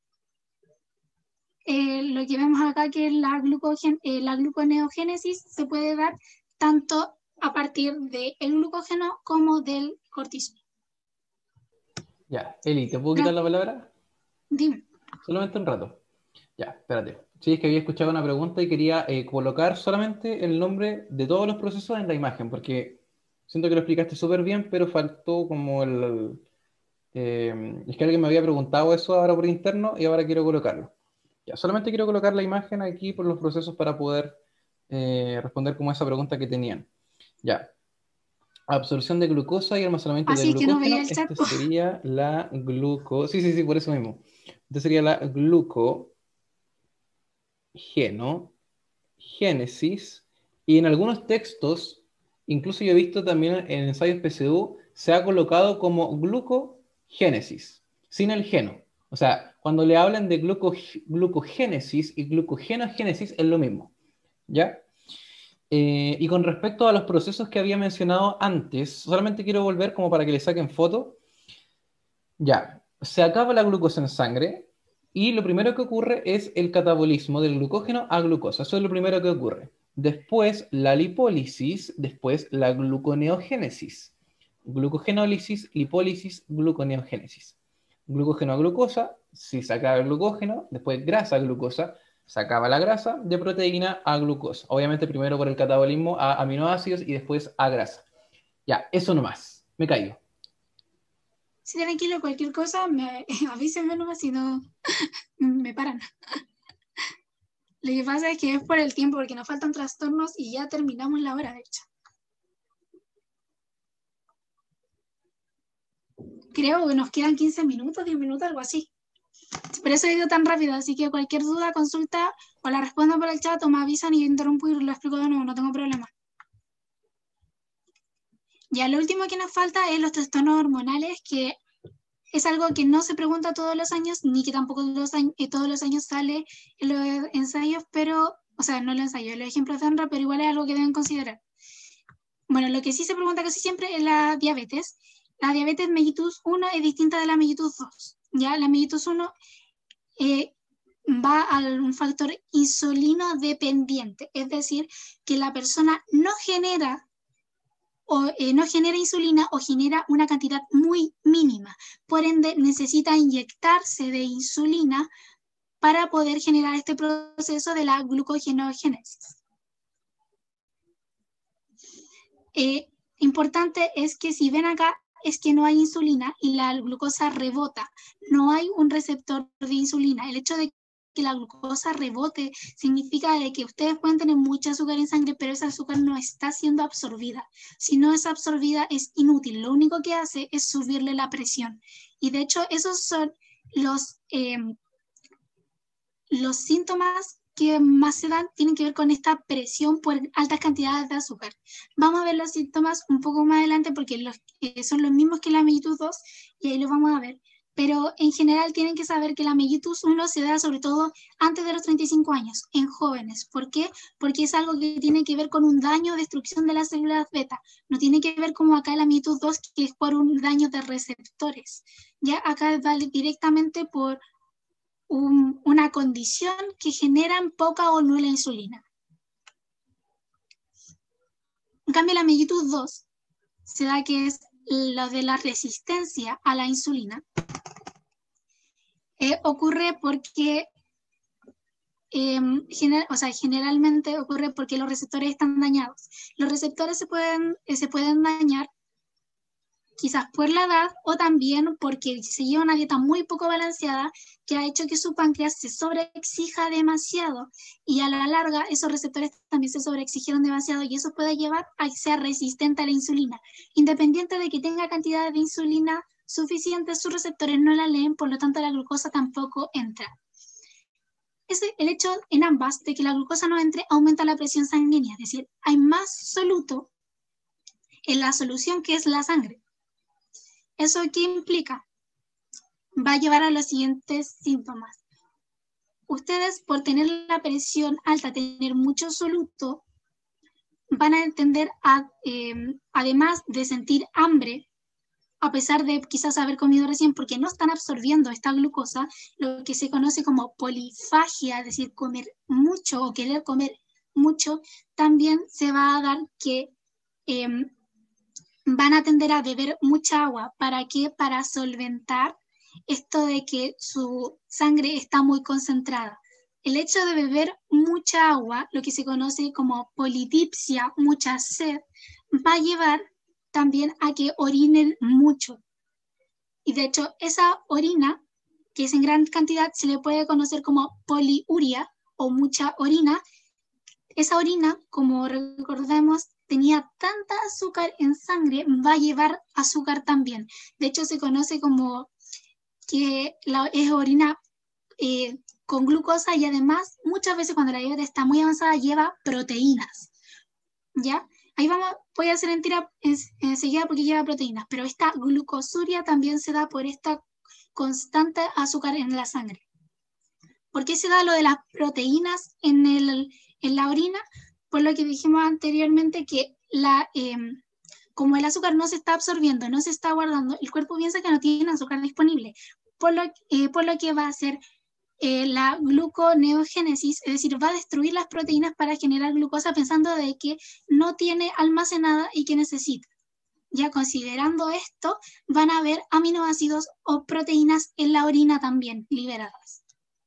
eh, lo que vemos acá, que es la, glucogen, eh, la gluconeogénesis, se puede dar tanto a partir del glucógeno como del cortisol. Ya, Eli, ¿te puedo quitar la palabra? Dime. Solamente un rato. Ya, espérate. Sí, es que había escuchado una pregunta y quería eh, colocar solamente el nombre de todos los procesos en la imagen, porque siento que lo explicaste súper bien, pero faltó como el... el eh, es que alguien me había preguntado eso ahora por interno y ahora quiero colocarlo. Ya, solamente quiero colocar la imagen aquí por los procesos para poder eh, responder como esa pregunta que tenían. Ya. Absorción de glucosa y almacenamiento de Así que no glucógeno. veía el chat. Esto sería la gluco... Sí, sí, sí, por eso mismo. Esto sería la glucogenogénesis. Y en algunos textos, incluso yo he visto también en ensayos P S U, se ha colocado como glucogénesis, sin el geno. O sea, cuando le hablan de gluco, glucogénesis y glucogenogénesis es lo mismo. ¿Ya? Eh, y con respecto a los procesos que había mencionado antes, solamente quiero volver como para que le saquen foto. Ya, se acaba la glucosa en sangre y lo primero que ocurre es el catabolismo del glucógeno a glucosa. Eso es lo primero que ocurre. Después la lipólisis, después la gluconeogénesis. Glucogenólisis, lipólisis, gluconeogénesis. Glucógeno a glucosa, si se acaba el glucógeno, después grasa a glucosa, se acaba la grasa, de proteína a glucosa. Obviamente primero por el catabolismo a aminoácidos y después a grasa. Ya, eso nomás. Me caigo. Si tranquilo, cualquier cosa, me, avísenme nomás, si no me paran. Lo que pasa es que es por el tiempo, porque nos faltan trastornos y ya terminamos la hora, de hecho. Creo que nos quedan quince minutos, diez minutos, algo así. Por eso he ido tan rápido, así que cualquier duda, consulta, o la respondo por el chat o me avisan y yo interrumpo y lo explico de nuevo, no tengo problema. Ya lo último que nos falta es los trastornos hormonales, que es algo que no se pregunta todos los años, ni que tampoco los años, eh, todos los años sale en los ensayos, pero, o sea, no en los ensayos, en los ejemplos de honra, pero igual es algo que deben considerar. Bueno, lo que sí se pregunta casi siempre es la diabetes. La diabetes mellitus uno es distinta de la mellitus dos. ¿Ya? La mellitus uno eh, va a un factor insulino dependiente, es decir, que la persona no genera o eh, no genera insulina o genera una cantidad muy mínima. Por ende, necesita inyectarse de insulina para poder generar este proceso de la glucogenogénesis. eh, importante es que si ven acá, es que no hay insulina y la glucosa rebota. No hay un receptor de insulina. El hecho de que la glucosa rebote significa de que ustedes pueden tener mucha azúcar en sangre, pero esa azúcar no está siendo absorbida. Si no es absorbida, es inútil. Lo único que hace es subirle la presión. Y de hecho, esos son los, eh, los síntomas que más se dan, tienen que ver con esta presión por altas cantidades de azúcar. Vamos a ver los síntomas un poco más adelante porque los, eh, son los mismos que la mellitus dos y ahí los vamos a ver. Pero en general tienen que saber que la mellitus uno se da sobre todo antes de los treinta y cinco años, en jóvenes. ¿Por qué? Porque es algo que tiene que ver con un daño o destrucción de las células beta. No tiene que ver como acá la mellitus dos, que es por un daño de receptores. Ya acá va directamente por un, una condición que generan poca o nula insulina. En cambio, la mellitus dos se da que es lo de la resistencia a la insulina. Eh, ocurre porque, eh, general, o sea, generalmente ocurre porque los receptores están dañados. Los receptores se pueden, eh, se pueden dañar quizás por la edad o también porque se lleva una dieta muy poco balanceada que ha hecho que su páncreas se sobreexija demasiado y a la larga esos receptores también se sobreexigieron demasiado y eso puede llevar a que sea resistente a la insulina. Independiente de que tenga cantidad de insulina suficiente, sus receptores no la leen, por lo tanto la glucosa tampoco entra. Es el hecho en ambas de que la glucosa no entre aumenta la presión sanguínea, es decir, hay más soluto en la solución que es la sangre. ¿Eso qué implica? Va a llevar a los siguientes síntomas. Ustedes, por tener la presión alta, tener mucho soluto, van a tender a, eh, además de sentir hambre, a pesar de quizás haber comido recién, porque no están absorbiendo esta glucosa, lo que se conoce como polifagia, es decir, comer mucho o querer comer mucho, también se va a dar que eh, van a tender a beber mucha agua. ¿Para qué? Para solventar esto de que su sangre está muy concentrada. El hecho de beber mucha agua, lo que se conoce como polidipsia, mucha sed, va a llevar también a que orinen mucho. Y de hecho, esa orina, que es en gran cantidad, se le puede conocer como poliuria o mucha orina. Esa orina, como recordemos, tenía tanta azúcar en sangre, va a llevar azúcar también. De hecho, se conoce como que la, es orina eh, con glucosa y además, muchas veces cuando la diabetes está muy avanzada, lleva proteínas. ¿Ya? Ahí vamos, voy a hacer en tira enseguida porque lleva proteínas, pero esta glucosuria también se da por esta constante azúcar en la sangre. ¿Por qué se da lo de las proteínas en, el, en la orina? Por lo que dijimos anteriormente que la, eh, como el azúcar no se está absorbiendo, no se está guardando, el cuerpo piensa que no tiene azúcar disponible, por lo, eh, por lo que va a hacer eh, la gluconeogénesis, es decir, va a destruir las proteínas para generar glucosa pensando de que no tiene almacenada y que necesita. Ya considerando esto, van a haber aminoácidos o proteínas en la orina también liberadas.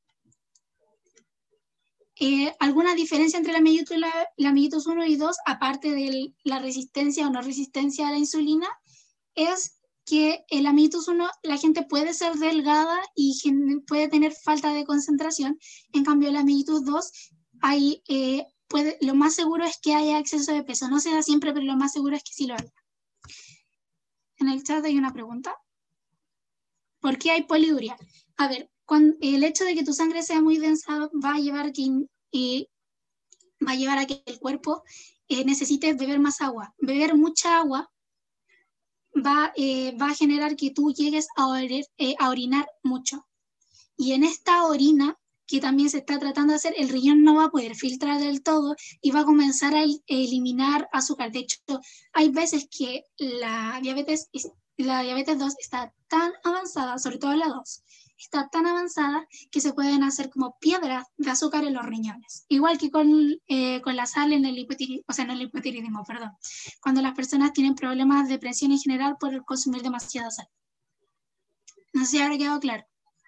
Eh, ¿Alguna diferencia entre la mellitus, la, la mellitus uno y dos, aparte de la resistencia o no resistencia a la insulina? Es que en la mellitus uno la gente puede ser delgada y puede tener falta de concentración. En cambio, en la mellitus dos, hay, eh, puede, lo más seguro es que haya exceso de peso. No se da siempre, pero lo más seguro es que sí lo haya. En el chat hay una pregunta. ¿Por qué hay poliuria? A ver, cuando, el hecho de que tu sangre sea muy densa va a llevar, que, eh, va a, llevar a que el cuerpo eh, necesite beber más agua. Beber mucha agua va, eh, va a generar que tú llegues a, orir, eh, a orinar mucho. Y en esta orina, que también se está tratando de hacer, el riñón no va a poder filtrar del todo y va a comenzar a eliminar azúcar. De hecho, hay veces que la diabetes, la diabetes dos está tan avanzada, sobre todo la dos, está tan avanzada que se pueden hacer como piedras de azúcar en los riñones. Igual que con, eh, con la sal en el hipotiroidismo, o sea, en el hipotiroidismo, perdón. Cuando las personas tienen problemas de presión en general por consumir demasiada sal. No sé si habrá quedado claro.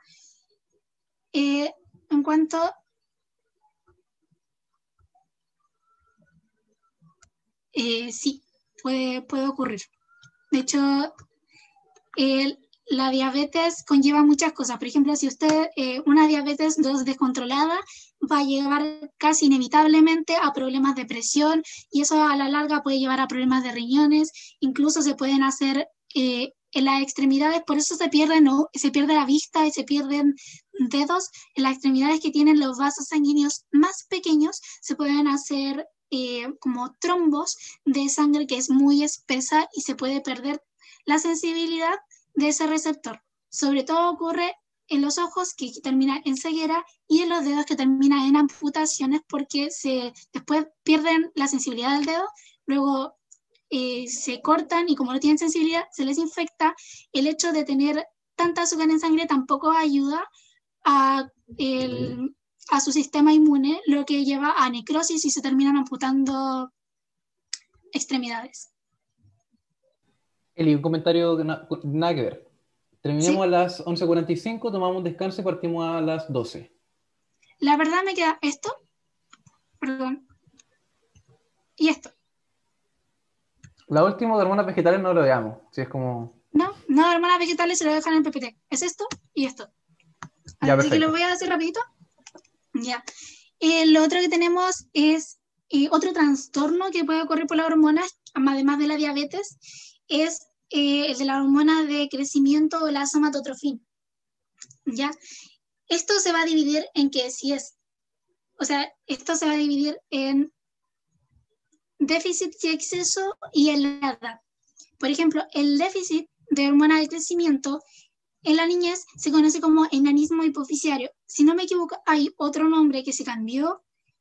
Eh, en cuanto eh, sí, puede, puede ocurrir. De hecho, el, la diabetes conlleva muchas cosas. Por ejemplo, si usted, eh, una diabetes dos descontrolada, va a llevar casi inevitablemente a problemas de presión, y eso a la larga puede llevar a problemas de riñones, incluso se pueden hacer eh, en las extremidades, por eso se pierde, ¿no? Se pierde la vista y se pierden dedos. En las extremidades que tienen los vasos sanguíneos más pequeños se pueden hacer eh, como trombos de sangre que es muy espesa y se puede perder la sensibilidad de ese receptor. Sobre todo ocurre en los ojos, que termina en ceguera, y en los dedos, que termina en amputaciones, porque se, después pierden la sensibilidad del dedo, luego eh, se cortan, y como no tienen sensibilidad, se les infecta. El hecho de tener tanta azúcar en sangre tampoco ayuda a, el, a su sistema inmune, lo que lleva a necrosis y se terminan amputando extremidades. Eli, un comentario que na- nada que ver. Terminamos ¿Sí? a las once cuarenta y cinco, tomamos un descanso y partimos a las doce. La verdad me queda esto, perdón, y esto. La última de hormonas vegetales no lo veamos. Si es como. No, no, hormonas vegetales se lo dejan en el P P T. Es esto y esto. Ya, Así que lo perfecto. voy a hacer rapidito. Ya. Eh, lo otro que tenemos es eh, otro trastorno que puede ocurrir por las hormonas, además de la diabetes, es eh, el de la hormona de crecimiento o la somatotrofina. ¿Ya? Esto se va a dividir en que si es, o sea, esto se va a dividir en déficit y exceso y en la edad. Por ejemplo, el déficit de hormona de crecimiento en la niñez se conoce como enanismo hipofisiario. Si no me equivoco, hay otro nombre que se cambió,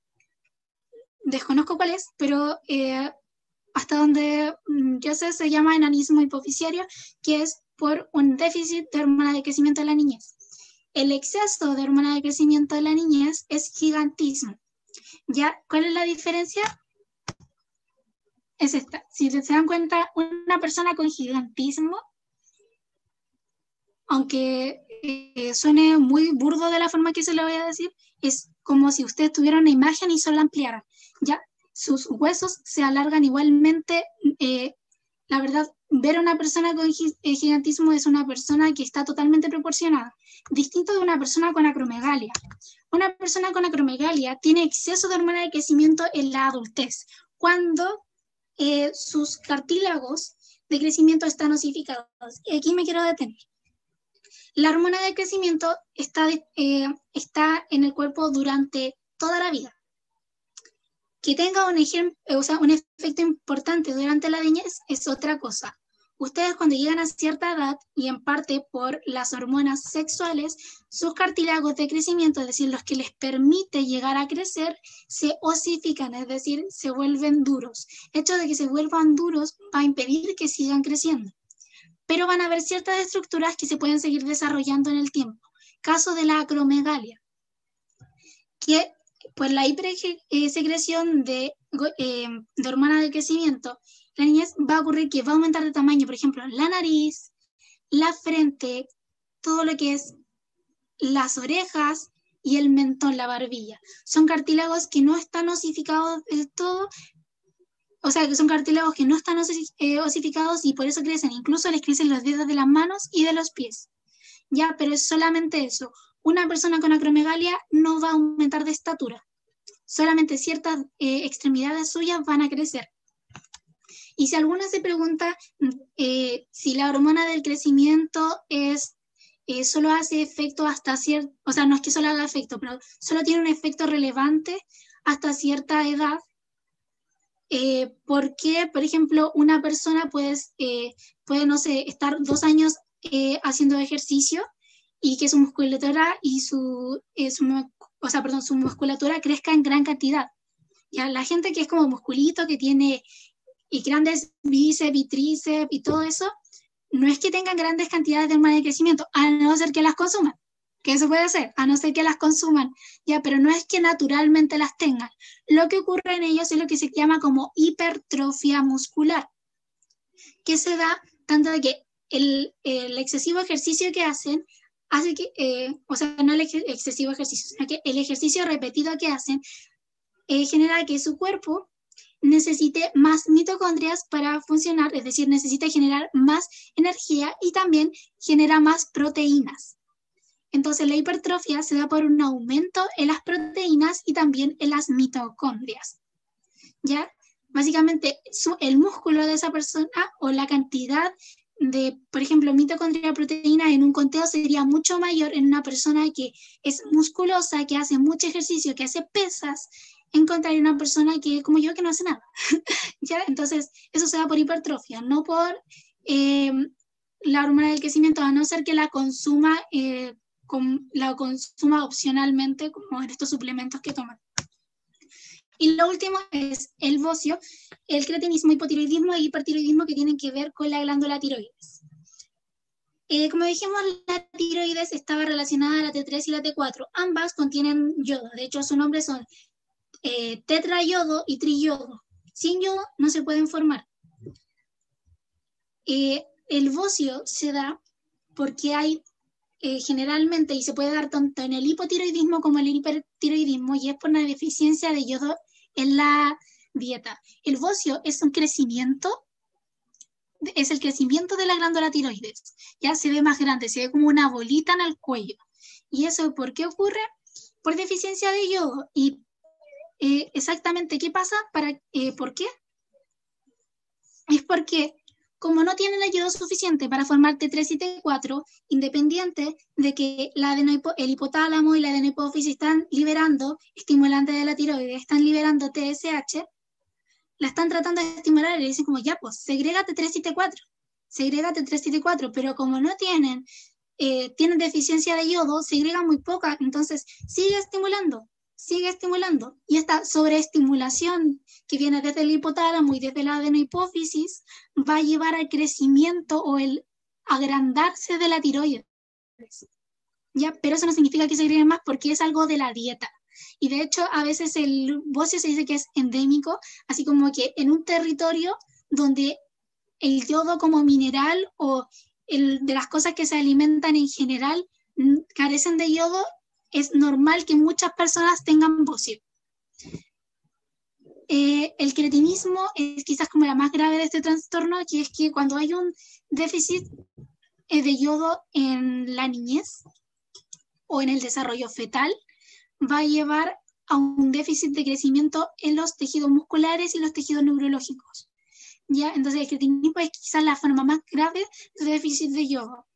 desconozco cuál es, pero eh, hasta donde mm, yo sé se llama enanismo hipofisiario, que es por un déficit de hormona de crecimiento de la niñez. El exceso de hormona de crecimiento de la niñez es gigantismo. ¿Ya? ¿Cuál es la diferencia? Es esta. Si se dan cuenta, una persona con gigantismo, aunque eh, suene muy burdo de la forma que se lo voy a decir, es como si usted tuviera una imagen y solo la ampliara. Ya, sus huesos se alargan igualmente. Eh, la verdad, ver a una persona con gigantismo es una persona que está totalmente proporcionada, distinto de una persona con acromegalia. Una persona con acromegalia tiene exceso de hormona de crecimiento en la adultez, cuando eh, sus cartílagos de crecimiento están osificados. Y aquí me quiero detener. La hormona de crecimiento está, eh, está en el cuerpo durante toda la vida. Que tenga un, ejemplo, o sea, un efecto importante durante la niñez es otra cosa. Ustedes, cuando llegan a cierta edad, y en parte por las hormonas sexuales, sus cartílagos de crecimiento, es decir, los que les permite llegar a crecer, se osifican, es decir, se vuelven duros. El hecho de que se vuelvan duros va a impedir que sigan creciendo. Pero van a haber ciertas estructuras que se pueden seguir desarrollando en el tiempo. Caso de la acromegalia, que por la hipersecreción de, eh, de hormona de crecimiento, la niñez va a ocurrir que va a aumentar de tamaño, por ejemplo, la nariz, la frente, todo lo que es las orejas y el mentón, la barbilla. Son cartílagos que no están osificados del todo, o sea, que son cartílagos que no están osificados y por eso crecen. Incluso les crecen los dedos de las manos y de los pies. Ya, pero es solamente eso. Una persona con acromegalia no va a aumentar de estatura. Solamente ciertas eh, extremidades suyas van a crecer. Y si alguna se pregunta eh, si la hormona del crecimiento es, eh, solo hace efecto hasta cierto, o sea, no es que solo haga efecto, pero solo tiene un efecto relevante hasta cierta edad, eh, porque, por ejemplo, una persona puede, eh, puede, no sé, estar dos años eh, haciendo ejercicio y que su musculatura y su, eh, su, o sea, perdón, su musculatura crezca en gran cantidad. Ya, la gente que es como musculito, que tiene y grandes bíceps y tríceps y todo eso, no es que tengan grandes cantidades de hormona de crecimiento, a no ser que las consuman, que eso puede ser, a no ser que las consuman, ya, pero no es que naturalmente las tengan. Lo que ocurre en ellos es lo que se llama como hipertrofia muscular, que se da tanto de que el, el excesivo ejercicio que hacen hace que, eh, o sea, no el ex excesivo ejercicio, sino que el ejercicio repetido que hacen eh, genera que su cuerpo necesite más mitocondrias para funcionar, es decir, necesita generar más energía y también genera más proteínas. Entonces la hipertrofia se da por un aumento en las proteínas y también en las mitocondrias. ¿Ya? Básicamente el músculo de esa persona o la cantidad de, por ejemplo, mitocondria proteína en un conteo sería mucho mayor en una persona que es musculosa, que hace mucho ejercicio, que hace pesas, en contra de una persona que, como yo, que no hace nada. ¿Ya? Entonces, eso se da por hipertrofia, no por eh, la hormona del crecimiento, a no ser que la consuma, eh, con, la consuma opcionalmente, como en estos suplementos que toman. Y lo último es el bocio, el cretinismo, hipotiroidismo e hipertiroidismo que tienen que ver con la glándula tiroides. Eh, como dijimos, la tiroides estaba relacionada a la T tres y la T cuatro. Ambas contienen yodo. De hecho, su nombre son eh, tetrayodo y triyodo. Sin yodo no se pueden formar. Eh, el bocio se da porque hay eh, generalmente, y se puede dar tanto en el hipotiroidismo como en el hipertiroidismo, y es por una deficiencia de yodo en la dieta. El bocio es un crecimiento, es el crecimiento de la glándula tiroides. Ya se ve más grande, se ve como una bolita en el cuello. ¿Y eso por qué ocurre? Por deficiencia de yodo. ¿Y eh, exactamente qué pasa? Para, eh, ¿Por qué? Es porque como no tienen el yodo suficiente para formar T tres y T cuatro, independiente de que la el hipotálamo y la adenohipófisis están liberando estimulantes de la tiroides, están liberando T S H, la están tratando de estimular y le dicen como, ya, pues, segrega T tres y T cuatro, segrega T tres y T cuatro, pero como no tienen, eh, tienen deficiencia de yodo, segrega muy poca, entonces sigue estimulando, sigue estimulando, y esta sobreestimulación que viene desde el hipotálamo y desde la adenohipófisis va a llevar al crecimiento o el agrandarse de la tiroides. ¿Ya? Pero eso no significa que se agreguen más porque es algo de la dieta. Y de hecho, a veces el bocio se dice que es endémico, así como que en un territorio donde el yodo como mineral o el, de las cosas que se alimentan en general carecen de yodo, es normal que muchas personas tengan bocio. Eh, el cretinismo es quizás como la más grave de este trastorno, que es que cuando hay un déficit eh, de yodo en la niñez o en el desarrollo fetal, va a llevar a un déficit de crecimiento en los tejidos musculares y los tejidos neurológicos. ¿Ya? Entonces el cretinismo es quizás la forma más grave de déficit de yodo.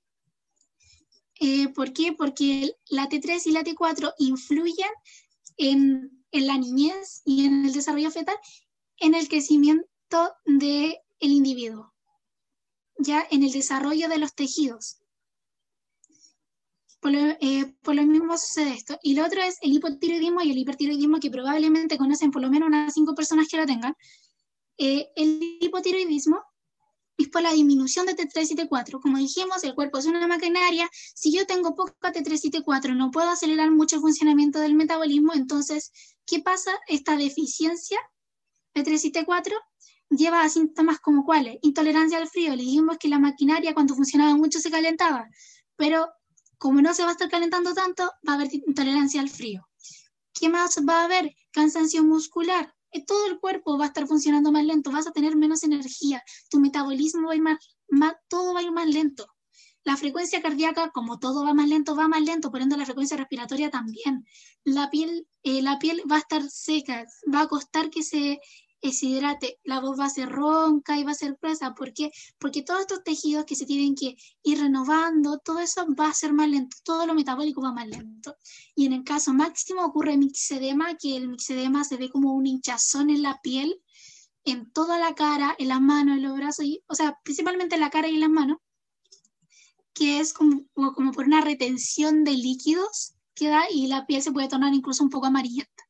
Eh, ¿Por qué? Porque la T tres y la T cuatro influyen en en la niñez y en el desarrollo fetal, en el crecimiento del individuo, ya en el desarrollo de los tejidos. Por lo, eh, por lo mismo sucede esto. Y lo otro es el hipotiroidismo y el hipertiroidismo, que probablemente conocen por lo menos unas cinco personas que lo tengan. Eh, el hipotiroidismo es por la disminución de T tres y T cuatro. Como dijimos, el cuerpo es una maquinaria. Si yo tengo poca T tres y T cuatro, no puedo acelerar mucho el funcionamiento del metabolismo. Entonces, ¿qué pasa? Esta deficiencia de T tres y T cuatro lleva a síntomas como cuáles. Intolerancia al frío. Le dijimos que la maquinaria cuando funcionaba mucho se calentaba, pero como no se va a estar calentando tanto, va a haber intolerancia al frío. ¿Qué más va a haber? Cansancio muscular. Todo el cuerpo va a estar funcionando más lento, vas a tener menos energía, tu metabolismo va a ir más, más, todo va a ir más lento. La frecuencia cardíaca, como todo va más lento, va más lento, por ende la frecuencia respiratoria también. La piel, eh, la piel va a estar seca, va a costar que se, eh, se hidrate, la voz va a ser ronca y va a ser presa. ¿Por qué? Porque todos estos tejidos que se tienen que ir renovando, todo eso va a ser más lento, todo lo metabólico va más lento. Y en el caso máximo ocurre mixedema, que el mixedema se ve como un hinchazón en la piel, en toda la cara, en las manos, en los brazos, y, o sea, principalmente en la cara y en las manos, que es como, como por una retención de líquidos que da y la piel se puede tornar incluso un poco amarillenta.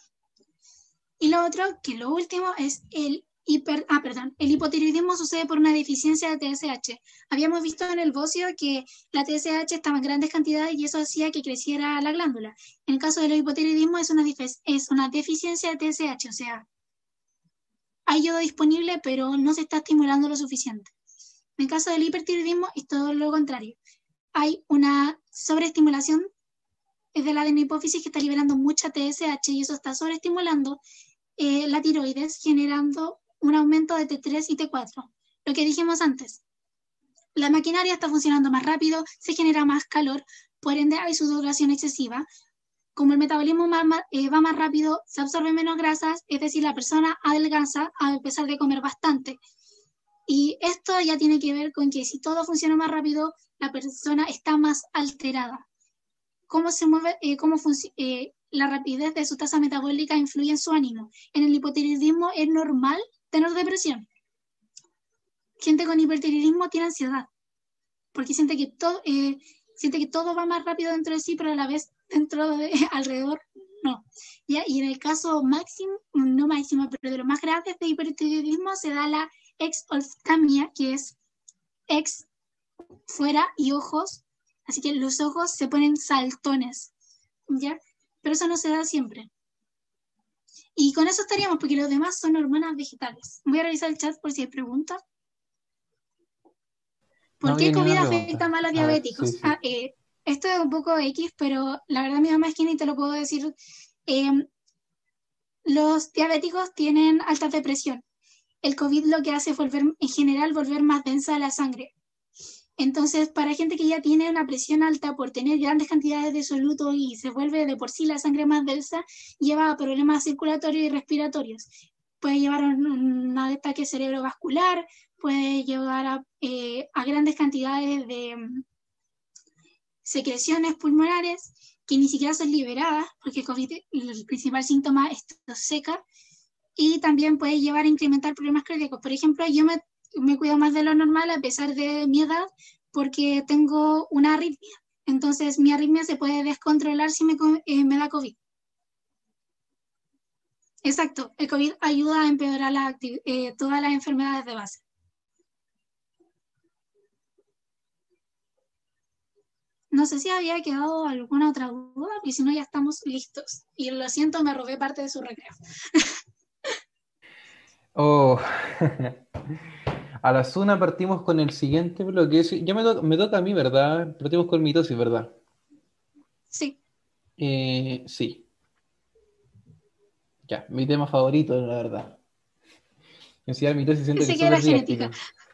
Y lo otro, que lo último, es el hiper, ah, perdón, el hipotiroidismo sucede por una deficiencia de T S H. Habíamos visto en el bocio que la T S H estaba en grandes cantidades y eso hacía que creciera la glándula. En el caso del hipotiroidismo es una, es una deficiencia de T S H, o sea, hay yodo disponible, pero no se está estimulando lo suficiente. En el caso del hipertiroidismo es todo lo contrario. Hay una sobreestimulación de la adenohipófisis que está liberando mucha T S H y eso está sobreestimulando eh, la tiroides, generando un aumento de T tres y T cuatro. Lo que dijimos antes, la maquinaria está funcionando más rápido, se genera más calor, por ende hay sudoración excesiva. Como el metabolismo más, más, eh, va más rápido, se absorben menos grasas, es decir, la persona adelgaza a pesar de comer bastante. Y esto ya tiene que ver con que si todo funciona más rápido, la persona está más alterada. ¿Cómo se mueve? Eh, cómo eh, la rapidez de su tasa metabólica influye en su ánimo. En el hipotiroidismo es normal tener depresión. Gente con hipertiroidismo tiene ansiedad, porque siente que todo, eh, siente que todo va más rápido dentro de sí, pero a la vez dentro de alrededor no. ¿Ya? Y en el caso máximo, no máximo, pero de los más graves de hipertiroidismo se da la exoftalmia, que es ex fuera y ojos, así que los ojos se ponen saltones, ¿ya? Pero eso no se da siempre. Y con eso estaríamos, porque los demás son hormonas vegetales. Voy a revisar el chat por si hay preguntas. ¿Por No qué había ni COVID una afecta pregunta. más a los A ver, diabéticos? sí, sí. Ah, eh, esto es un poco X, pero la verdad mi mamá es quien y te lo puedo decir. Eh, los diabéticos tienen alta depresión. El COVID lo que hace es volver, en general, volver más densa la sangre. Entonces, para gente que ya tiene una presión alta por tener grandes cantidades de soluto y se vuelve de por sí la sangre más densa, lleva a problemas circulatorios y respiratorios. Puede llevar a un ataque cerebrovascular, puede llevar a, eh, a grandes cantidades de um, secreciones pulmonares que ni siquiera son liberadas, porque el COVID, el principal síntoma es tos seca, y también puede llevar a incrementar problemas cardíacos. Por ejemplo, yo me, me cuido más de lo normal a pesar de mi edad, porque tengo una arritmia. Entonces, mi arritmia se puede descontrolar si me, eh, me da COVID. Exacto, el COVID ayuda a empeorar la eh, todas las enfermedades de base. No sé si había quedado alguna otra duda, porque si no ya estamos listos. Y lo siento, me robé parte de su recreo. Oh, a las una partimos con el siguiente bloque. Sí, ya me, to- me toca a mí, ¿verdad? Partimos con mitosis, ¿verdad? Sí. Eh, sí, ya, mi tema favorito, la verdad. Enseñar mitosis siento que Pensé es que era súper genética. didáctico.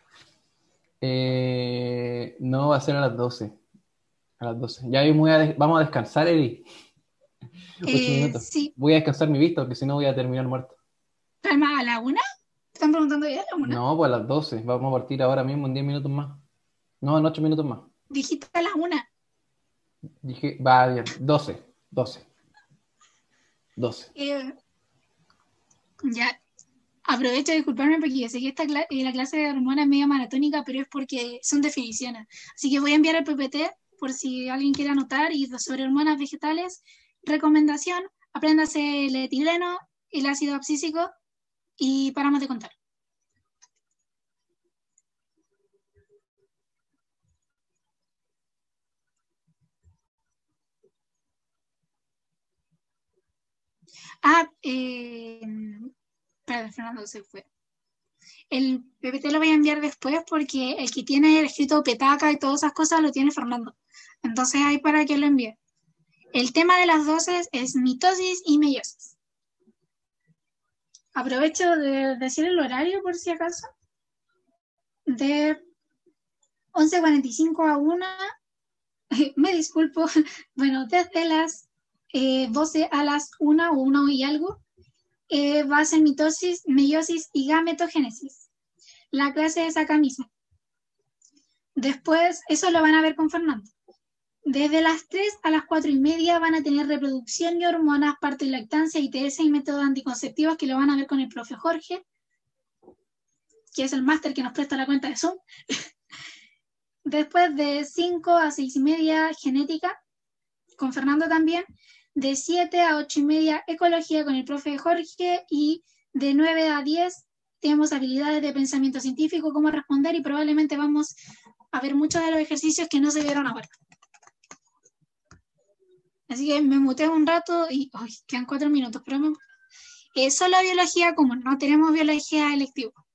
Eh, no, va a ser a las doce. A las doce. Ya me voy a des- vamos a descansar, Eri. Ocho Eh, minutos. sí. Voy a descansar mi vista porque si no voy a terminar muerto. ¿Calma a la una? ¿Están preguntando ya a la una? No, pues a las doce. Vamos a partir ahora mismo en diez minutos más. No, en ocho minutos más. Dijiste a la una. Dije, va bien. doce. doce. doce. Eh, ya. Aprovecho de disculparme porque yo sé que esta cla eh, la clase de hormonas es medio maratónica, pero es porque son definiciones. Así que voy a enviar el P P T por si alguien quiere anotar y sobre hormonas vegetales. Recomendación, apréndase el etileno, el ácido abscísico y paramos de contar. Ah, eh, espera, Fernando se fue. El P P T lo voy a enviar después porque el que tiene el escrito petaca y todas esas cosas lo tiene Fernando. Entonces ahí para que lo envíe. El tema de las dosis es mitosis y meiosis. Aprovecho de decir el horario por si acaso. De once cuarenta y cinco a una, me disculpo, bueno, desde las eh, doce a las una o una y algo, eh, va a ser mitosis, meiosis y gametogénesis. La clase de esa camisa. Después, eso lo van a ver con Fernando. Desde las tres a las cuatro y media van a tener reproducción y hormonas, parto y lactancia, I T S y métodos anticonceptivos que lo van a ver con el profe Jorge, que es el máster que nos presta la cuenta de Zoom. Después de cinco a seis y media, genética, con Fernando también. De siete a ocho y media, ecología con el profe Jorge. Y de nueve a diez, tenemos habilidades de pensamiento científico, cómo responder, y probablemente vamos a ver muchos de los ejercicios que no se vieron ahora. Así que me muteé un rato y uy, quedan cuatro minutos, pero me... eh, solo biología común, no tenemos biología electiva.